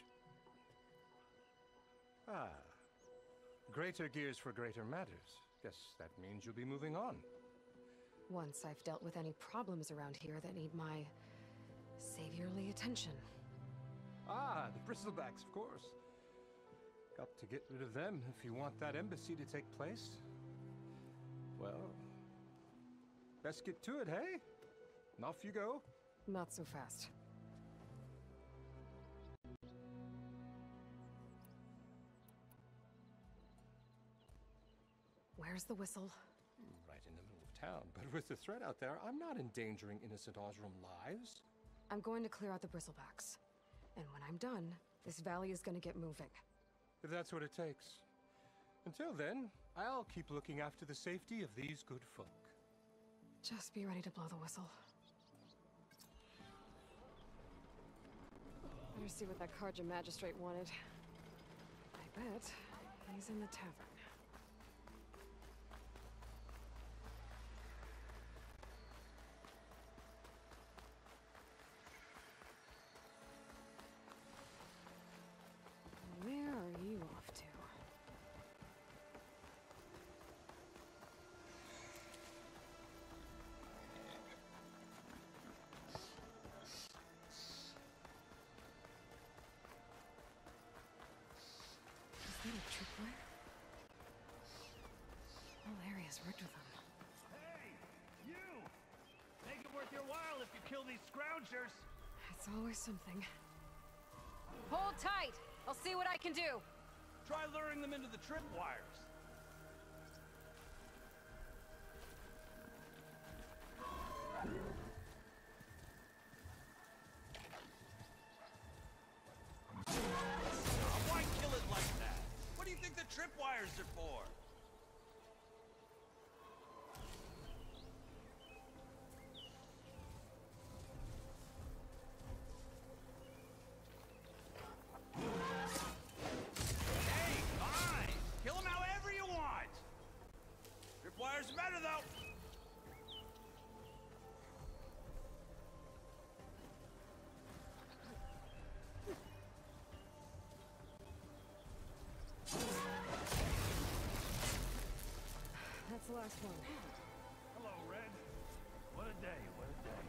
[SPEAKER 6] Ah. Greater gears for greater matters. Guess that means you'll be moving on.
[SPEAKER 2] Once I've dealt with any problems around here that need my saviorly attention.
[SPEAKER 6] Ah, the bristlebacks, of course. Got to get rid of them if you want that embassy to take place. Well, best get to it, hey? And off you go.
[SPEAKER 2] Not so fast. Where's the whistle?
[SPEAKER 6] Right in the middle of town. But with the threat out there, I'm not endangering innocent Osram lives.
[SPEAKER 2] I'm going to clear out the bristlebacks. And when I'm done, this valley is going to get moving.
[SPEAKER 6] If that's what it takes. Until then, I'll keep looking after the safety of these good folk.
[SPEAKER 2] Just be ready to blow the whistle. Better see what that Carja magistrate wanted. I bet he's in the tavern. Where are you off to? Is that a tripwire? Whole area's rigged with them.
[SPEAKER 18] Hey, you! Make it worth your while if you kill these scroungers.
[SPEAKER 2] It's always something. Hold tight! I'll see what I can do!
[SPEAKER 18] Try luring them into the tripwires. Why kill it like that? What do you think the tripwires are for? Hey, fine! Kill them however you want! Tripwires better, though!
[SPEAKER 2] That's the last one.
[SPEAKER 18] Hello, Red. What a day, what a day.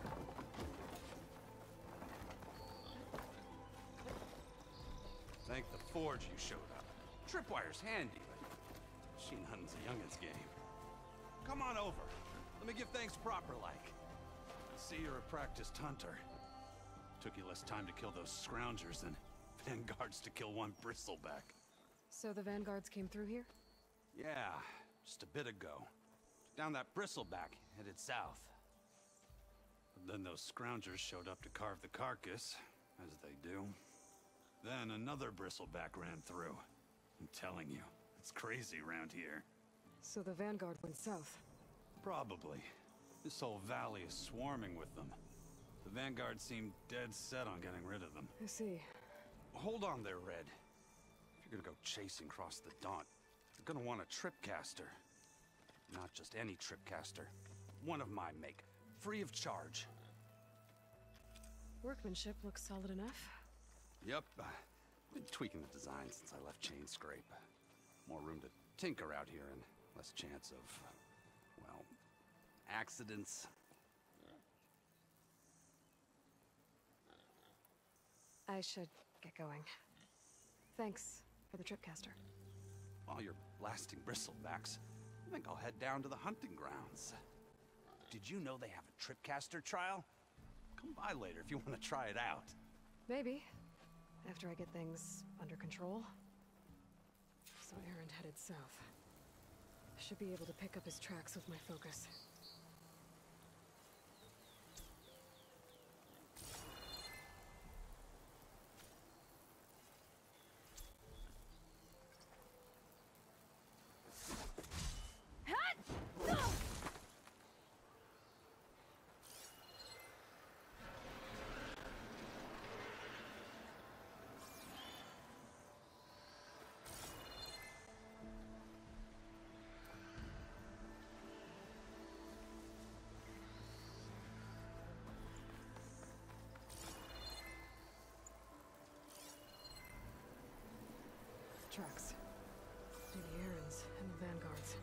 [SPEAKER 16] Thank the forge you showed up. Tripwire's handy, but machine hunting's a youngin's game. Come on over. Let me give thanks proper like. I see you're a practiced hunter. Took you less time to kill those scroungers than vanguards to kill one bristleback.
[SPEAKER 2] So the vanguards came through here?
[SPEAKER 16] Yeah, just a bit ago. Down that bristleback, headed south. But then those scroungers showed up to carve the carcass, as they do. Then another bristleback ran through. I'm telling you, it's crazy around here.
[SPEAKER 2] So the vanguard went south?
[SPEAKER 16] Probably.
[SPEAKER 6] This whole valley is swarming with them. The Vanguard seem dead set on getting rid of them.
[SPEAKER 2] I see.
[SPEAKER 6] Hold on there, Red. If you're gonna go chasing across the Daunt, you're gonna want a tripcaster. Not just any tripcaster. One of my make. Free of charge.
[SPEAKER 2] Workmanship looks solid enough.
[SPEAKER 6] Yep. Uh, been tweaking the design since I left Chain Scrape. More room to tinker out here and less chance of, well, accidents.
[SPEAKER 2] I should get going. Thanks for the tripcaster.
[SPEAKER 6] While you're blasting bristlebacks, I think I'll head down to the hunting grounds. Did you know they have a tripcaster trial? Come by later if you want to try it out.
[SPEAKER 2] Maybe. After I get things under control. So Aaron headed south. Should be able to pick up his tracks with my focus. Tracks. Maybe Aaron's and the Vanguard's.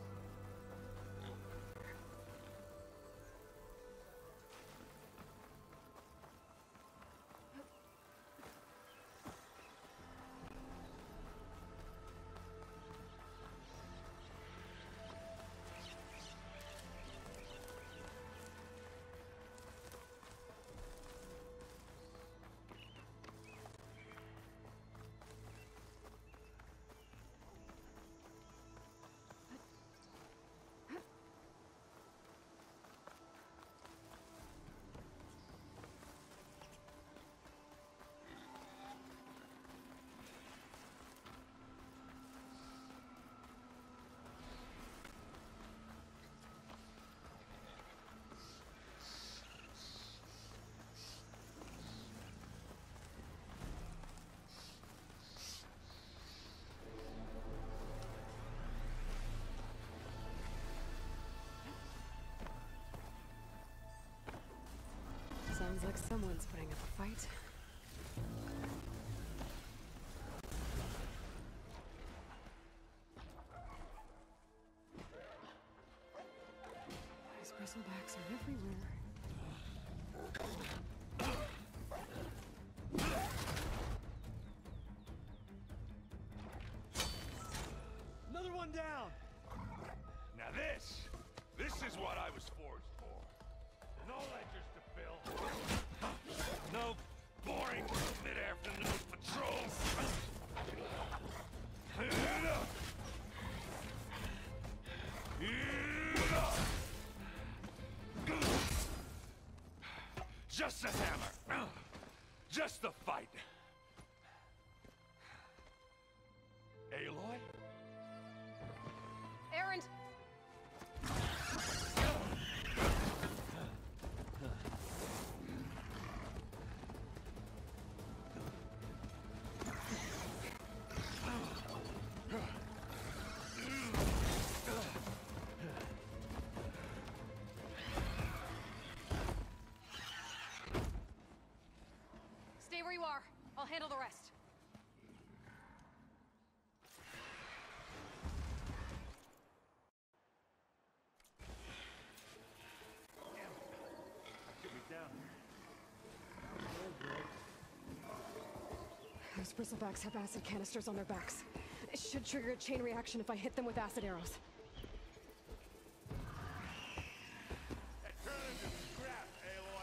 [SPEAKER 2] Sounds like someone's putting up a fight. These bristlebacks are everywhere.
[SPEAKER 4] Another one down!
[SPEAKER 5] Now this, this is what I was forged for. No ledgers to fill. No boring mid-afternoon patrols. Just a hammer. Just the fight. Aloy?
[SPEAKER 2] Aaron!
[SPEAKER 21] Stay where you are. I'll handle the rest.
[SPEAKER 2] Those bristlebacks have acid canisters on their backs. It should trigger a chain reaction if I hit them with acid arrows.
[SPEAKER 5] Turn into scrap, Aloy.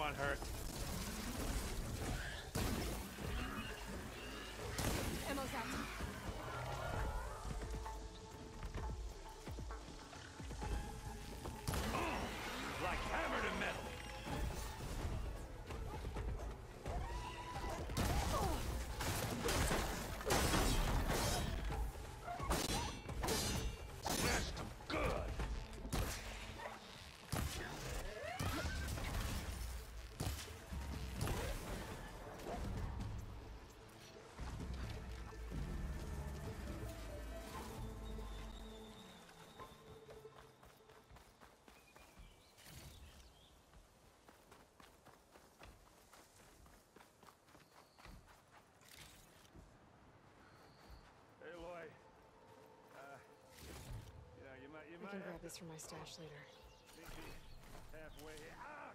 [SPEAKER 5] on, Hurt.
[SPEAKER 2] Ammo's out.
[SPEAKER 5] Like hammered and metal. Smashed him good. Hey, Aloy. Uh, you know, you might, you
[SPEAKER 2] I
[SPEAKER 5] might
[SPEAKER 2] can
[SPEAKER 5] have
[SPEAKER 2] grab
[SPEAKER 5] to
[SPEAKER 2] this from my stash later.
[SPEAKER 5] meet me halfway. Ah!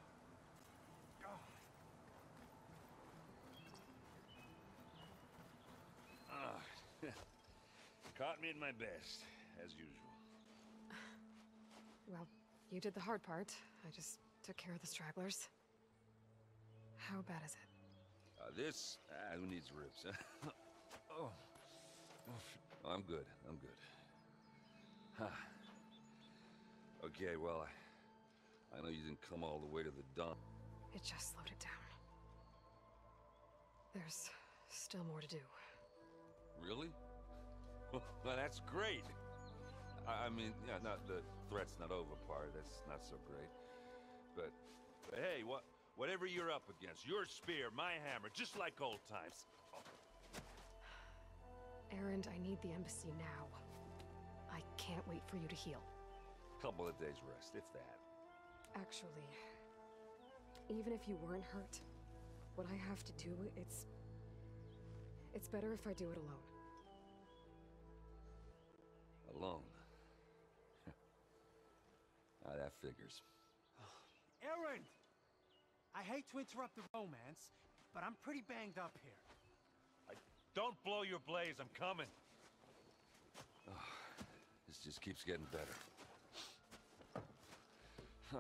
[SPEAKER 5] Ah, caught me at my best, as usual.
[SPEAKER 2] Well, you did the hard part. I just took care of the stragglers. How bad is it?
[SPEAKER 5] Uh, this, ah, who needs ribs? Huh? oh. oh, I'm good. I'm good. Huh. Okay, well, I, I know you didn't come all the way to the dump.
[SPEAKER 2] It just slowed it down. There's still more to do.
[SPEAKER 5] Really? Well, that's great. I, I mean, yeah, not the threat's not over part. That's not so great. But, but hey, what, whatever you're up against, your spear, my hammer, just like old times.
[SPEAKER 2] Erend, I need the embassy now. I can't wait for you to heal.
[SPEAKER 5] Couple of days rest, if that.
[SPEAKER 2] Actually, even if you weren't hurt, what I have to do, it's... It's better if I do it alone.
[SPEAKER 5] Alone? Ah, that figures.
[SPEAKER 4] Erend! I hate to interrupt the romance, but I'm pretty banged up here.
[SPEAKER 5] I, don't blow your blaze, I'm coming. Oh, this just keeps getting better. Huh.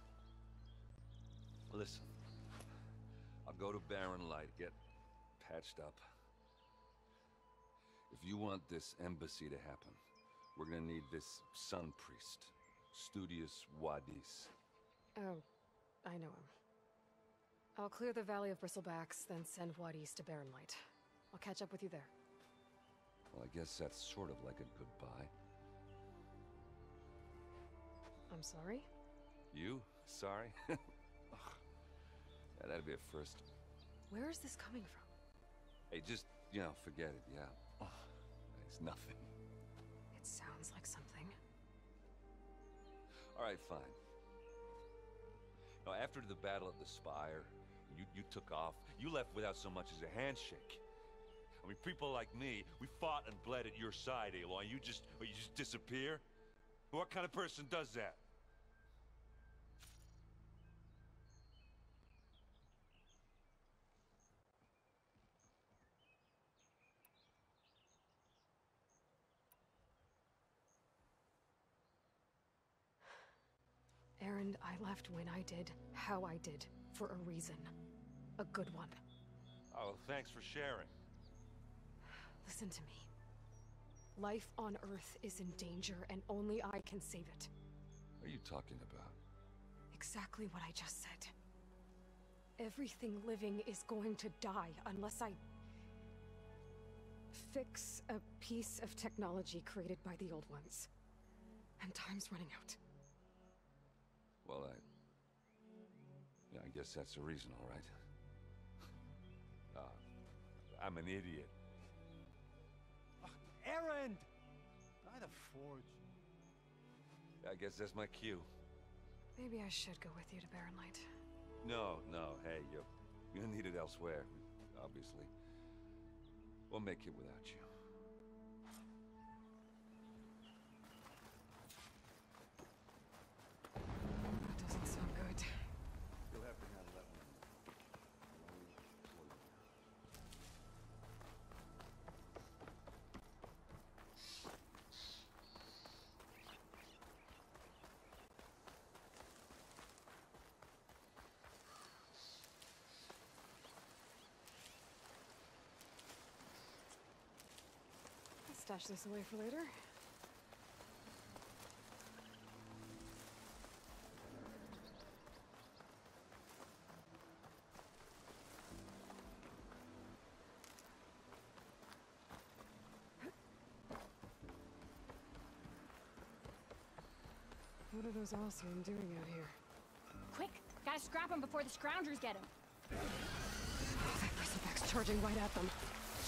[SPEAKER 5] Listen, I'll go to Barren Light, get patched up. If you want this embassy to happen, we're gonna need this sun priest, Studious Wadis.
[SPEAKER 2] Oh, I know him. I'll clear the Valley of Bristlebacks, then send Wadis to Barren Light. I'll catch up with you there.
[SPEAKER 5] Well, I guess that's sort of like a goodbye.
[SPEAKER 2] I'm sorry?
[SPEAKER 5] You? Sorry? Ugh. Yeah, that'd be a first.
[SPEAKER 2] Where is this coming from?
[SPEAKER 5] Hey, just, you know, forget it, yeah. Ugh. It's nothing.
[SPEAKER 2] It sounds like something.
[SPEAKER 5] All right, fine. Now, after the Battle of the Spire, you, you took off, you left without so much as a handshake. I mean, people like me, we fought and bled at your side, Aloy. You just, or you just disappear? What kind of person does that?
[SPEAKER 2] Erend, I left when I did, how I did, for a reason. A good one.
[SPEAKER 5] Oh, thanks for sharing.
[SPEAKER 2] Listen to me. Life on Earth is in danger, and only I can save it.
[SPEAKER 5] What are you talking about?
[SPEAKER 2] Exactly what I just said. Everything living is going to die unless I... fix a piece of technology created by the old ones. And time's running out.
[SPEAKER 5] Well, I... Yeah, I guess that's the reason, all right. uh, I'm an idiot.
[SPEAKER 4] Erend! By the Forge.
[SPEAKER 5] I guess that's my cue.
[SPEAKER 2] Maybe I should go with you to Barren Light.
[SPEAKER 5] No, no, hey, you're, you're needed elsewhere, obviously. We'll make it without you.
[SPEAKER 2] That doesn't sound good.
[SPEAKER 5] You'll have to handle that one.
[SPEAKER 2] Stash this away for later. What are those Alcian doing out here?
[SPEAKER 9] Quick! Gotta scrap him before the scroungers get him!
[SPEAKER 2] That bristleback's charging right at them.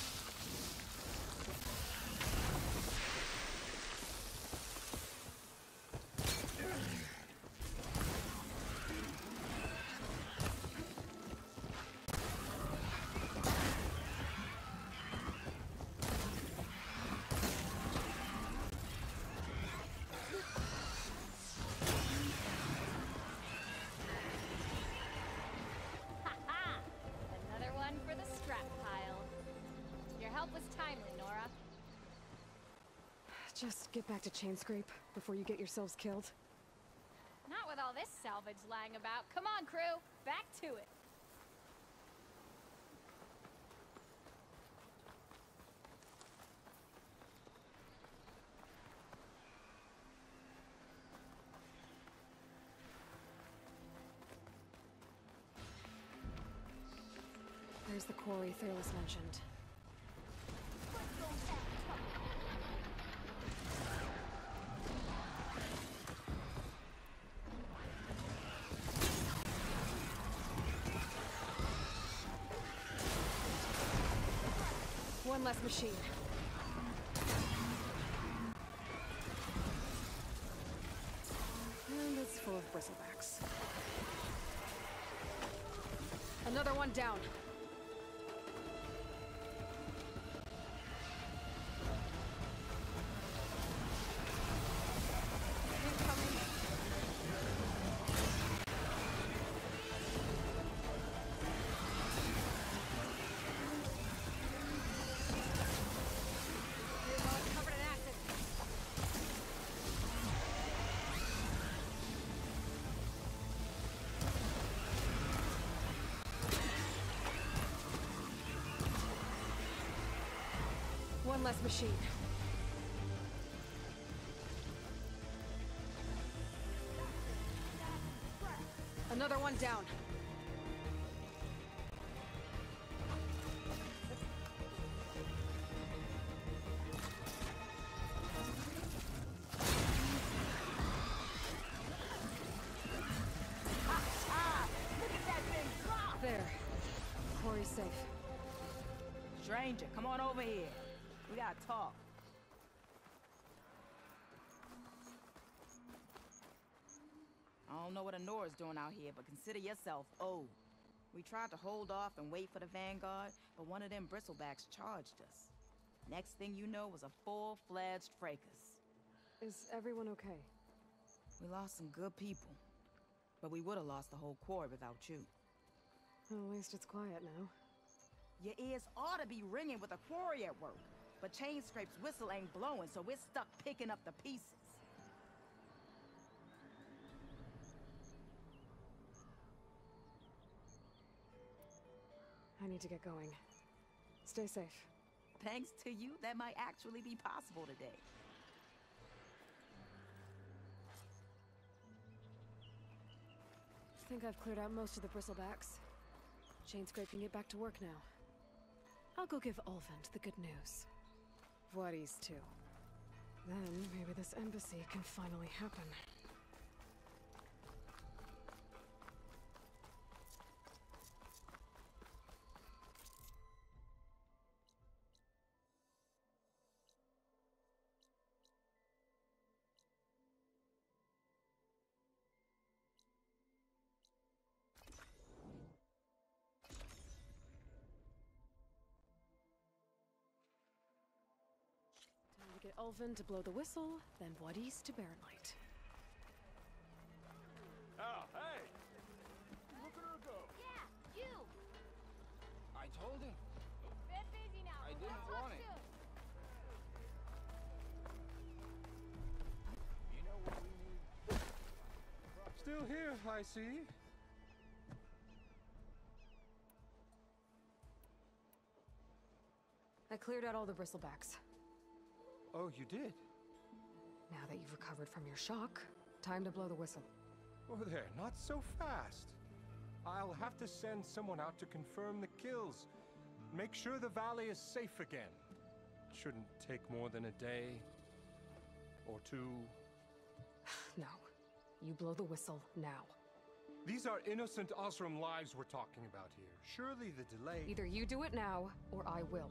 [SPEAKER 2] Just get back to Chainscrape before you get yourselves killed.
[SPEAKER 9] Not with all this salvage lying about. Come on, crew! Back to it!
[SPEAKER 2] There's the quarry Thalos mentioned. One less machine. And it's full of bristlebacks. Another one down. One less machine. Another one down. There. Quarry's safe.
[SPEAKER 7] Stranger, come on over here. We gotta talk. I don't know what Nora's doing out here, but consider yourself owed. We tried to hold off and wait for the Vanguard, but one of them bristlebacks charged us. Next thing you know was a full-fledged fracas.
[SPEAKER 2] Is everyone okay?
[SPEAKER 7] We lost some good people, but we would have lost the whole quarry without you.
[SPEAKER 2] Well, at least it's quiet now.
[SPEAKER 7] Your ears ought to be ringing with a quarry at work. But Chainscrape's whistle ain't blowing, so we're stuck picking up the pieces.
[SPEAKER 2] I need to get going. Stay safe.
[SPEAKER 7] Thanks to you, that might actually be possible today.
[SPEAKER 2] I think I've cleared out most of the bristlebacks. Chainscrape can get back to work now. I'll go give Ulvund the good news. Voorhees, too. Then, maybe this embassy can finally happen. Get Ulvund to blow the whistle, then Voorhees to bear light.
[SPEAKER 18] Oh, hey! Look at her go!
[SPEAKER 9] Yeah, you!
[SPEAKER 18] I told him.
[SPEAKER 9] Bit busy now.
[SPEAKER 18] I didn't
[SPEAKER 9] We'll
[SPEAKER 18] want
[SPEAKER 9] talk
[SPEAKER 18] it.
[SPEAKER 9] soon.
[SPEAKER 18] You know what we need?
[SPEAKER 8] Still here, I see.
[SPEAKER 2] I cleared out all the bristlebacks.
[SPEAKER 1] Oh, you did?
[SPEAKER 2] Now that you've recovered from your shock, time to blow the whistle.
[SPEAKER 1] Oh, there, not so fast. I'll have to send someone out to confirm the kills. Make sure the valley is safe again. Shouldn't take more than a day or two.
[SPEAKER 2] No. You blow the whistle now.
[SPEAKER 1] These are innocent Osram lives we're talking about here. Surely the delay...
[SPEAKER 2] Either you do it now, or I will.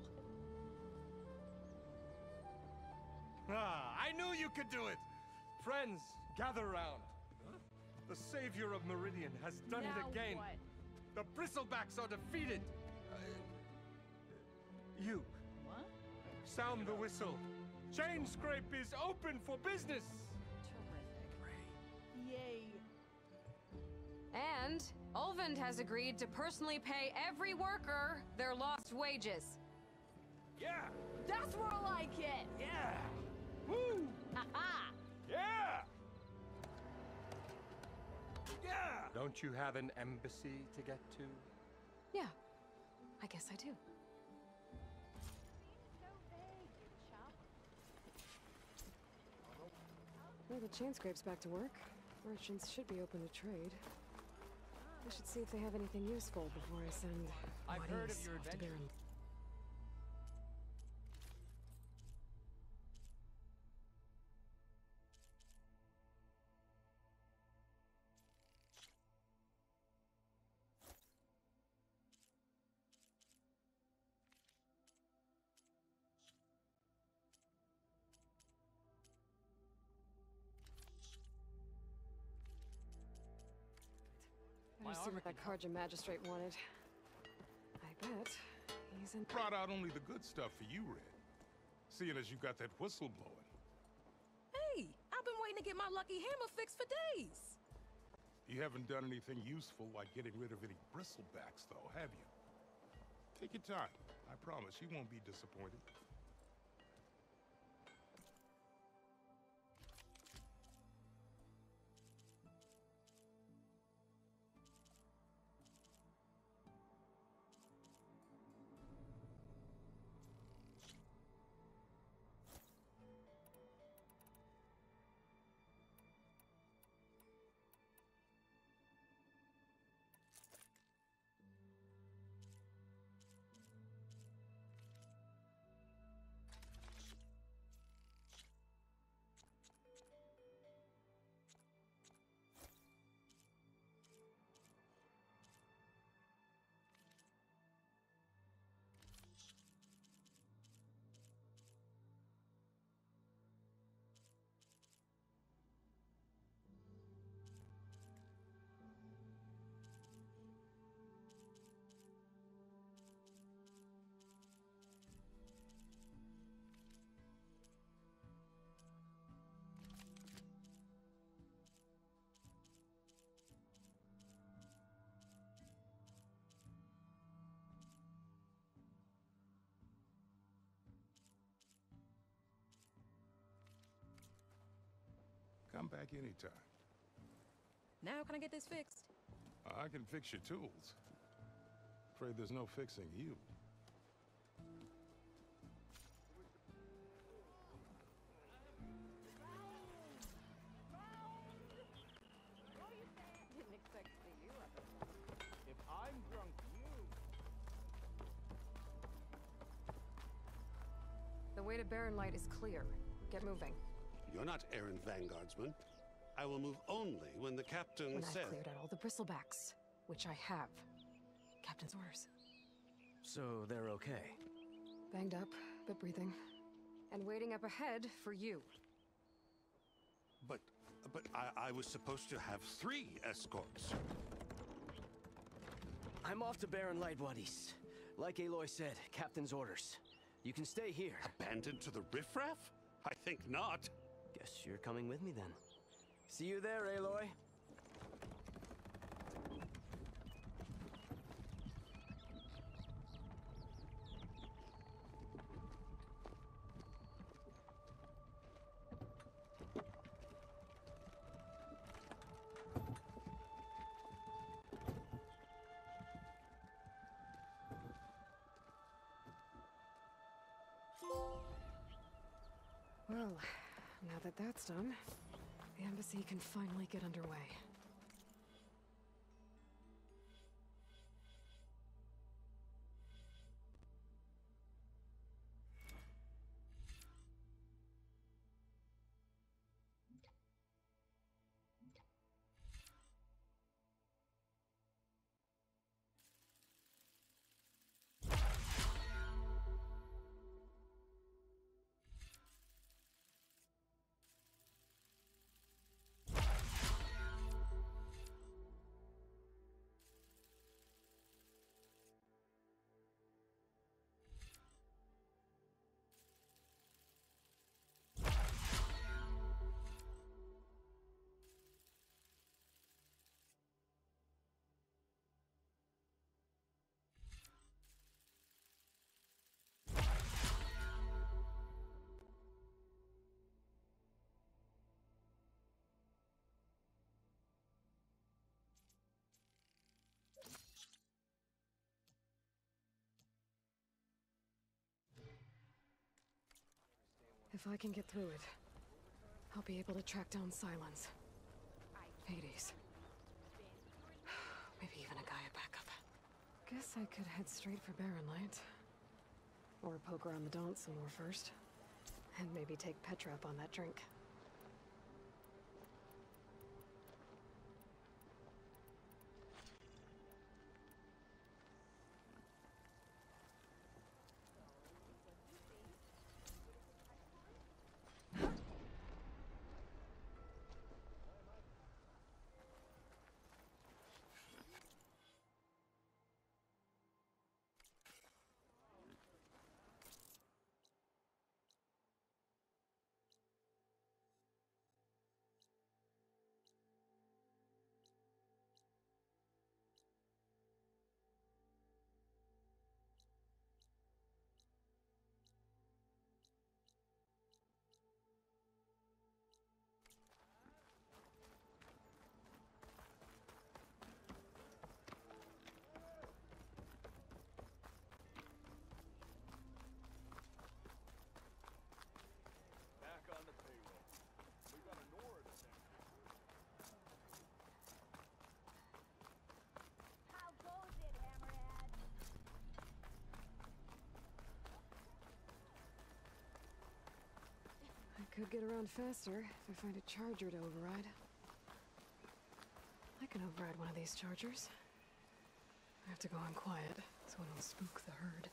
[SPEAKER 1] Ah, I knew you could do it! Friends, gather round. The savior of Meridian has done
[SPEAKER 9] Now
[SPEAKER 1] it again.
[SPEAKER 9] what?
[SPEAKER 1] The bristlebacks are defeated. Uh, you.
[SPEAKER 9] What?
[SPEAKER 1] Sound the whistle. Chainscrape is open for business.
[SPEAKER 9] Yay.
[SPEAKER 2] And Ulvund has agreed to personally pay every worker their lost wages.
[SPEAKER 1] Yeah.
[SPEAKER 9] That's more like it.
[SPEAKER 1] Yeah. Woo.
[SPEAKER 9] Ha-ha.
[SPEAKER 1] Yeah. Yeah. Don't you have an embassy to get to?
[SPEAKER 2] Yeah, I guess I do. Well, the Chainscrape's back to work. Merchants should be open to trade. I should see if they have anything useful before I send
[SPEAKER 3] I've heard of
[SPEAKER 2] Wadis
[SPEAKER 3] your
[SPEAKER 2] off to
[SPEAKER 3] adventure.
[SPEAKER 2] Baron. Better see what that Karja magistrate wanted. I bet he's in.
[SPEAKER 8] Brought out only the good stuff for you, Red. Seeing as you got that whistle blowing.
[SPEAKER 10] Hey, I've been waiting to get my lucky hammer fixed for days.
[SPEAKER 8] You haven't done anything useful like getting rid of any bristlebacks, though, have you? Take your time. I promise you won't be disappointed. Come back anytime.
[SPEAKER 10] Now can I get this fixed?
[SPEAKER 8] I can fix your tools. Afraid there's no fixing you.
[SPEAKER 21] Didn't expect to see you up at If I'm drunk, you.
[SPEAKER 2] The way to Baron Light is clear. Get moving.
[SPEAKER 16] You're not errand vanguardsman. I will move only when the captain
[SPEAKER 2] When
[SPEAKER 16] says...
[SPEAKER 2] I've cleared out all the bristlebacks, which I have. Captain's orders.
[SPEAKER 17] So they're okay?
[SPEAKER 2] Banged up, but breathing. And waiting up ahead for you.
[SPEAKER 16] But, but I, I was supposed to have three escorts.
[SPEAKER 17] I'm off to Baron Light Wadis. Like Aloy said, Captain's orders. You can stay here.
[SPEAKER 16] Abandoned to the riffraff? I think not.
[SPEAKER 17] Guess you're coming with me then. See you there, Aloy.
[SPEAKER 2] Well, now that that's done, the embassy can finally get underway. If I can get through it, I'll be able to track down Silence. Hades. Maybe even a Gaia backup. Guess I could head straight for Barren Light. Or poke around the Daunt some more first. And maybe take Petra up on that drink. Could get around faster if I find a charger to override. I can override one of these chargers. I have to go in quiet so I don't spook the herd.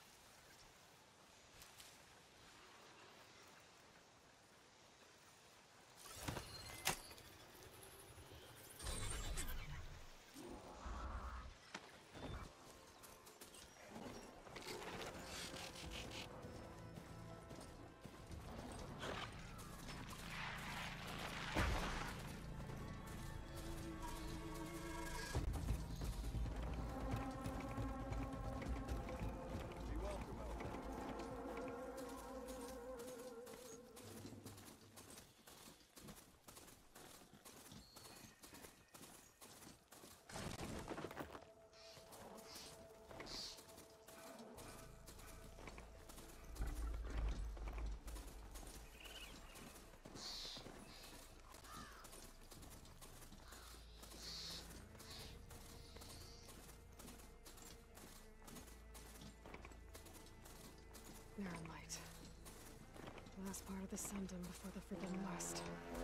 [SPEAKER 2] Barren Light. Last part of the Sundom before the Forbidden West.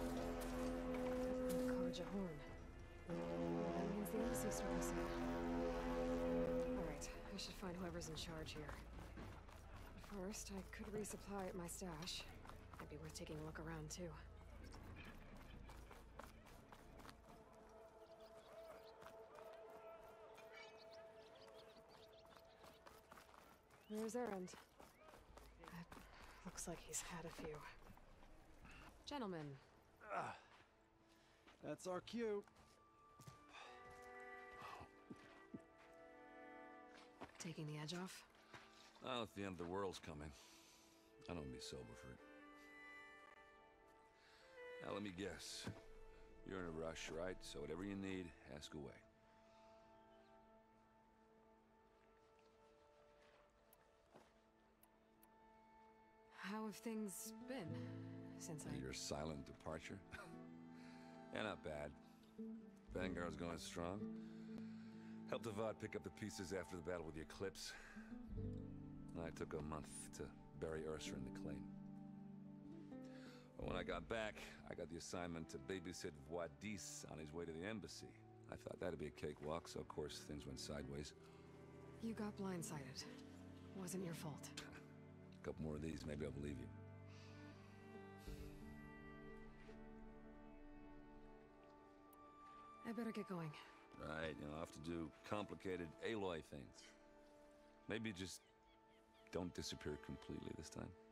[SPEAKER 2] And Karja Horn. That means the embassy's starting soon. Alright, I should find whoever's in charge here. But first, I could resupply at my stash. Might be worth taking a look around, too. Where's Erend? Looks like he's had a few. Gentlemen.
[SPEAKER 12] Ah, that's our cue.
[SPEAKER 2] Taking the edge off?
[SPEAKER 5] Well, if the end of the world's coming, I don't be sober for it. Now let me guess. You're in a rush, right? So whatever you need, ask away.
[SPEAKER 2] How have things been? since I...
[SPEAKER 6] Your silent departure? Yeah, not bad. Vanguard's going strong. Helped Avad pick up the pieces after the battle with the Eclipse. I took a month to bury Ursa in the claim. But when I got back, I got the assignment to babysit Voidis on his way to the embassy. I thought that'd be a cakewalk, so of course things went sideways.
[SPEAKER 2] You got blindsided. Wasn't your fault.
[SPEAKER 6] A couple more of these, maybe I'll believe you.
[SPEAKER 2] I better get going.
[SPEAKER 6] Right, you know, I'll have to do complicated Aloy things. Maybe just don't disappear completely this time.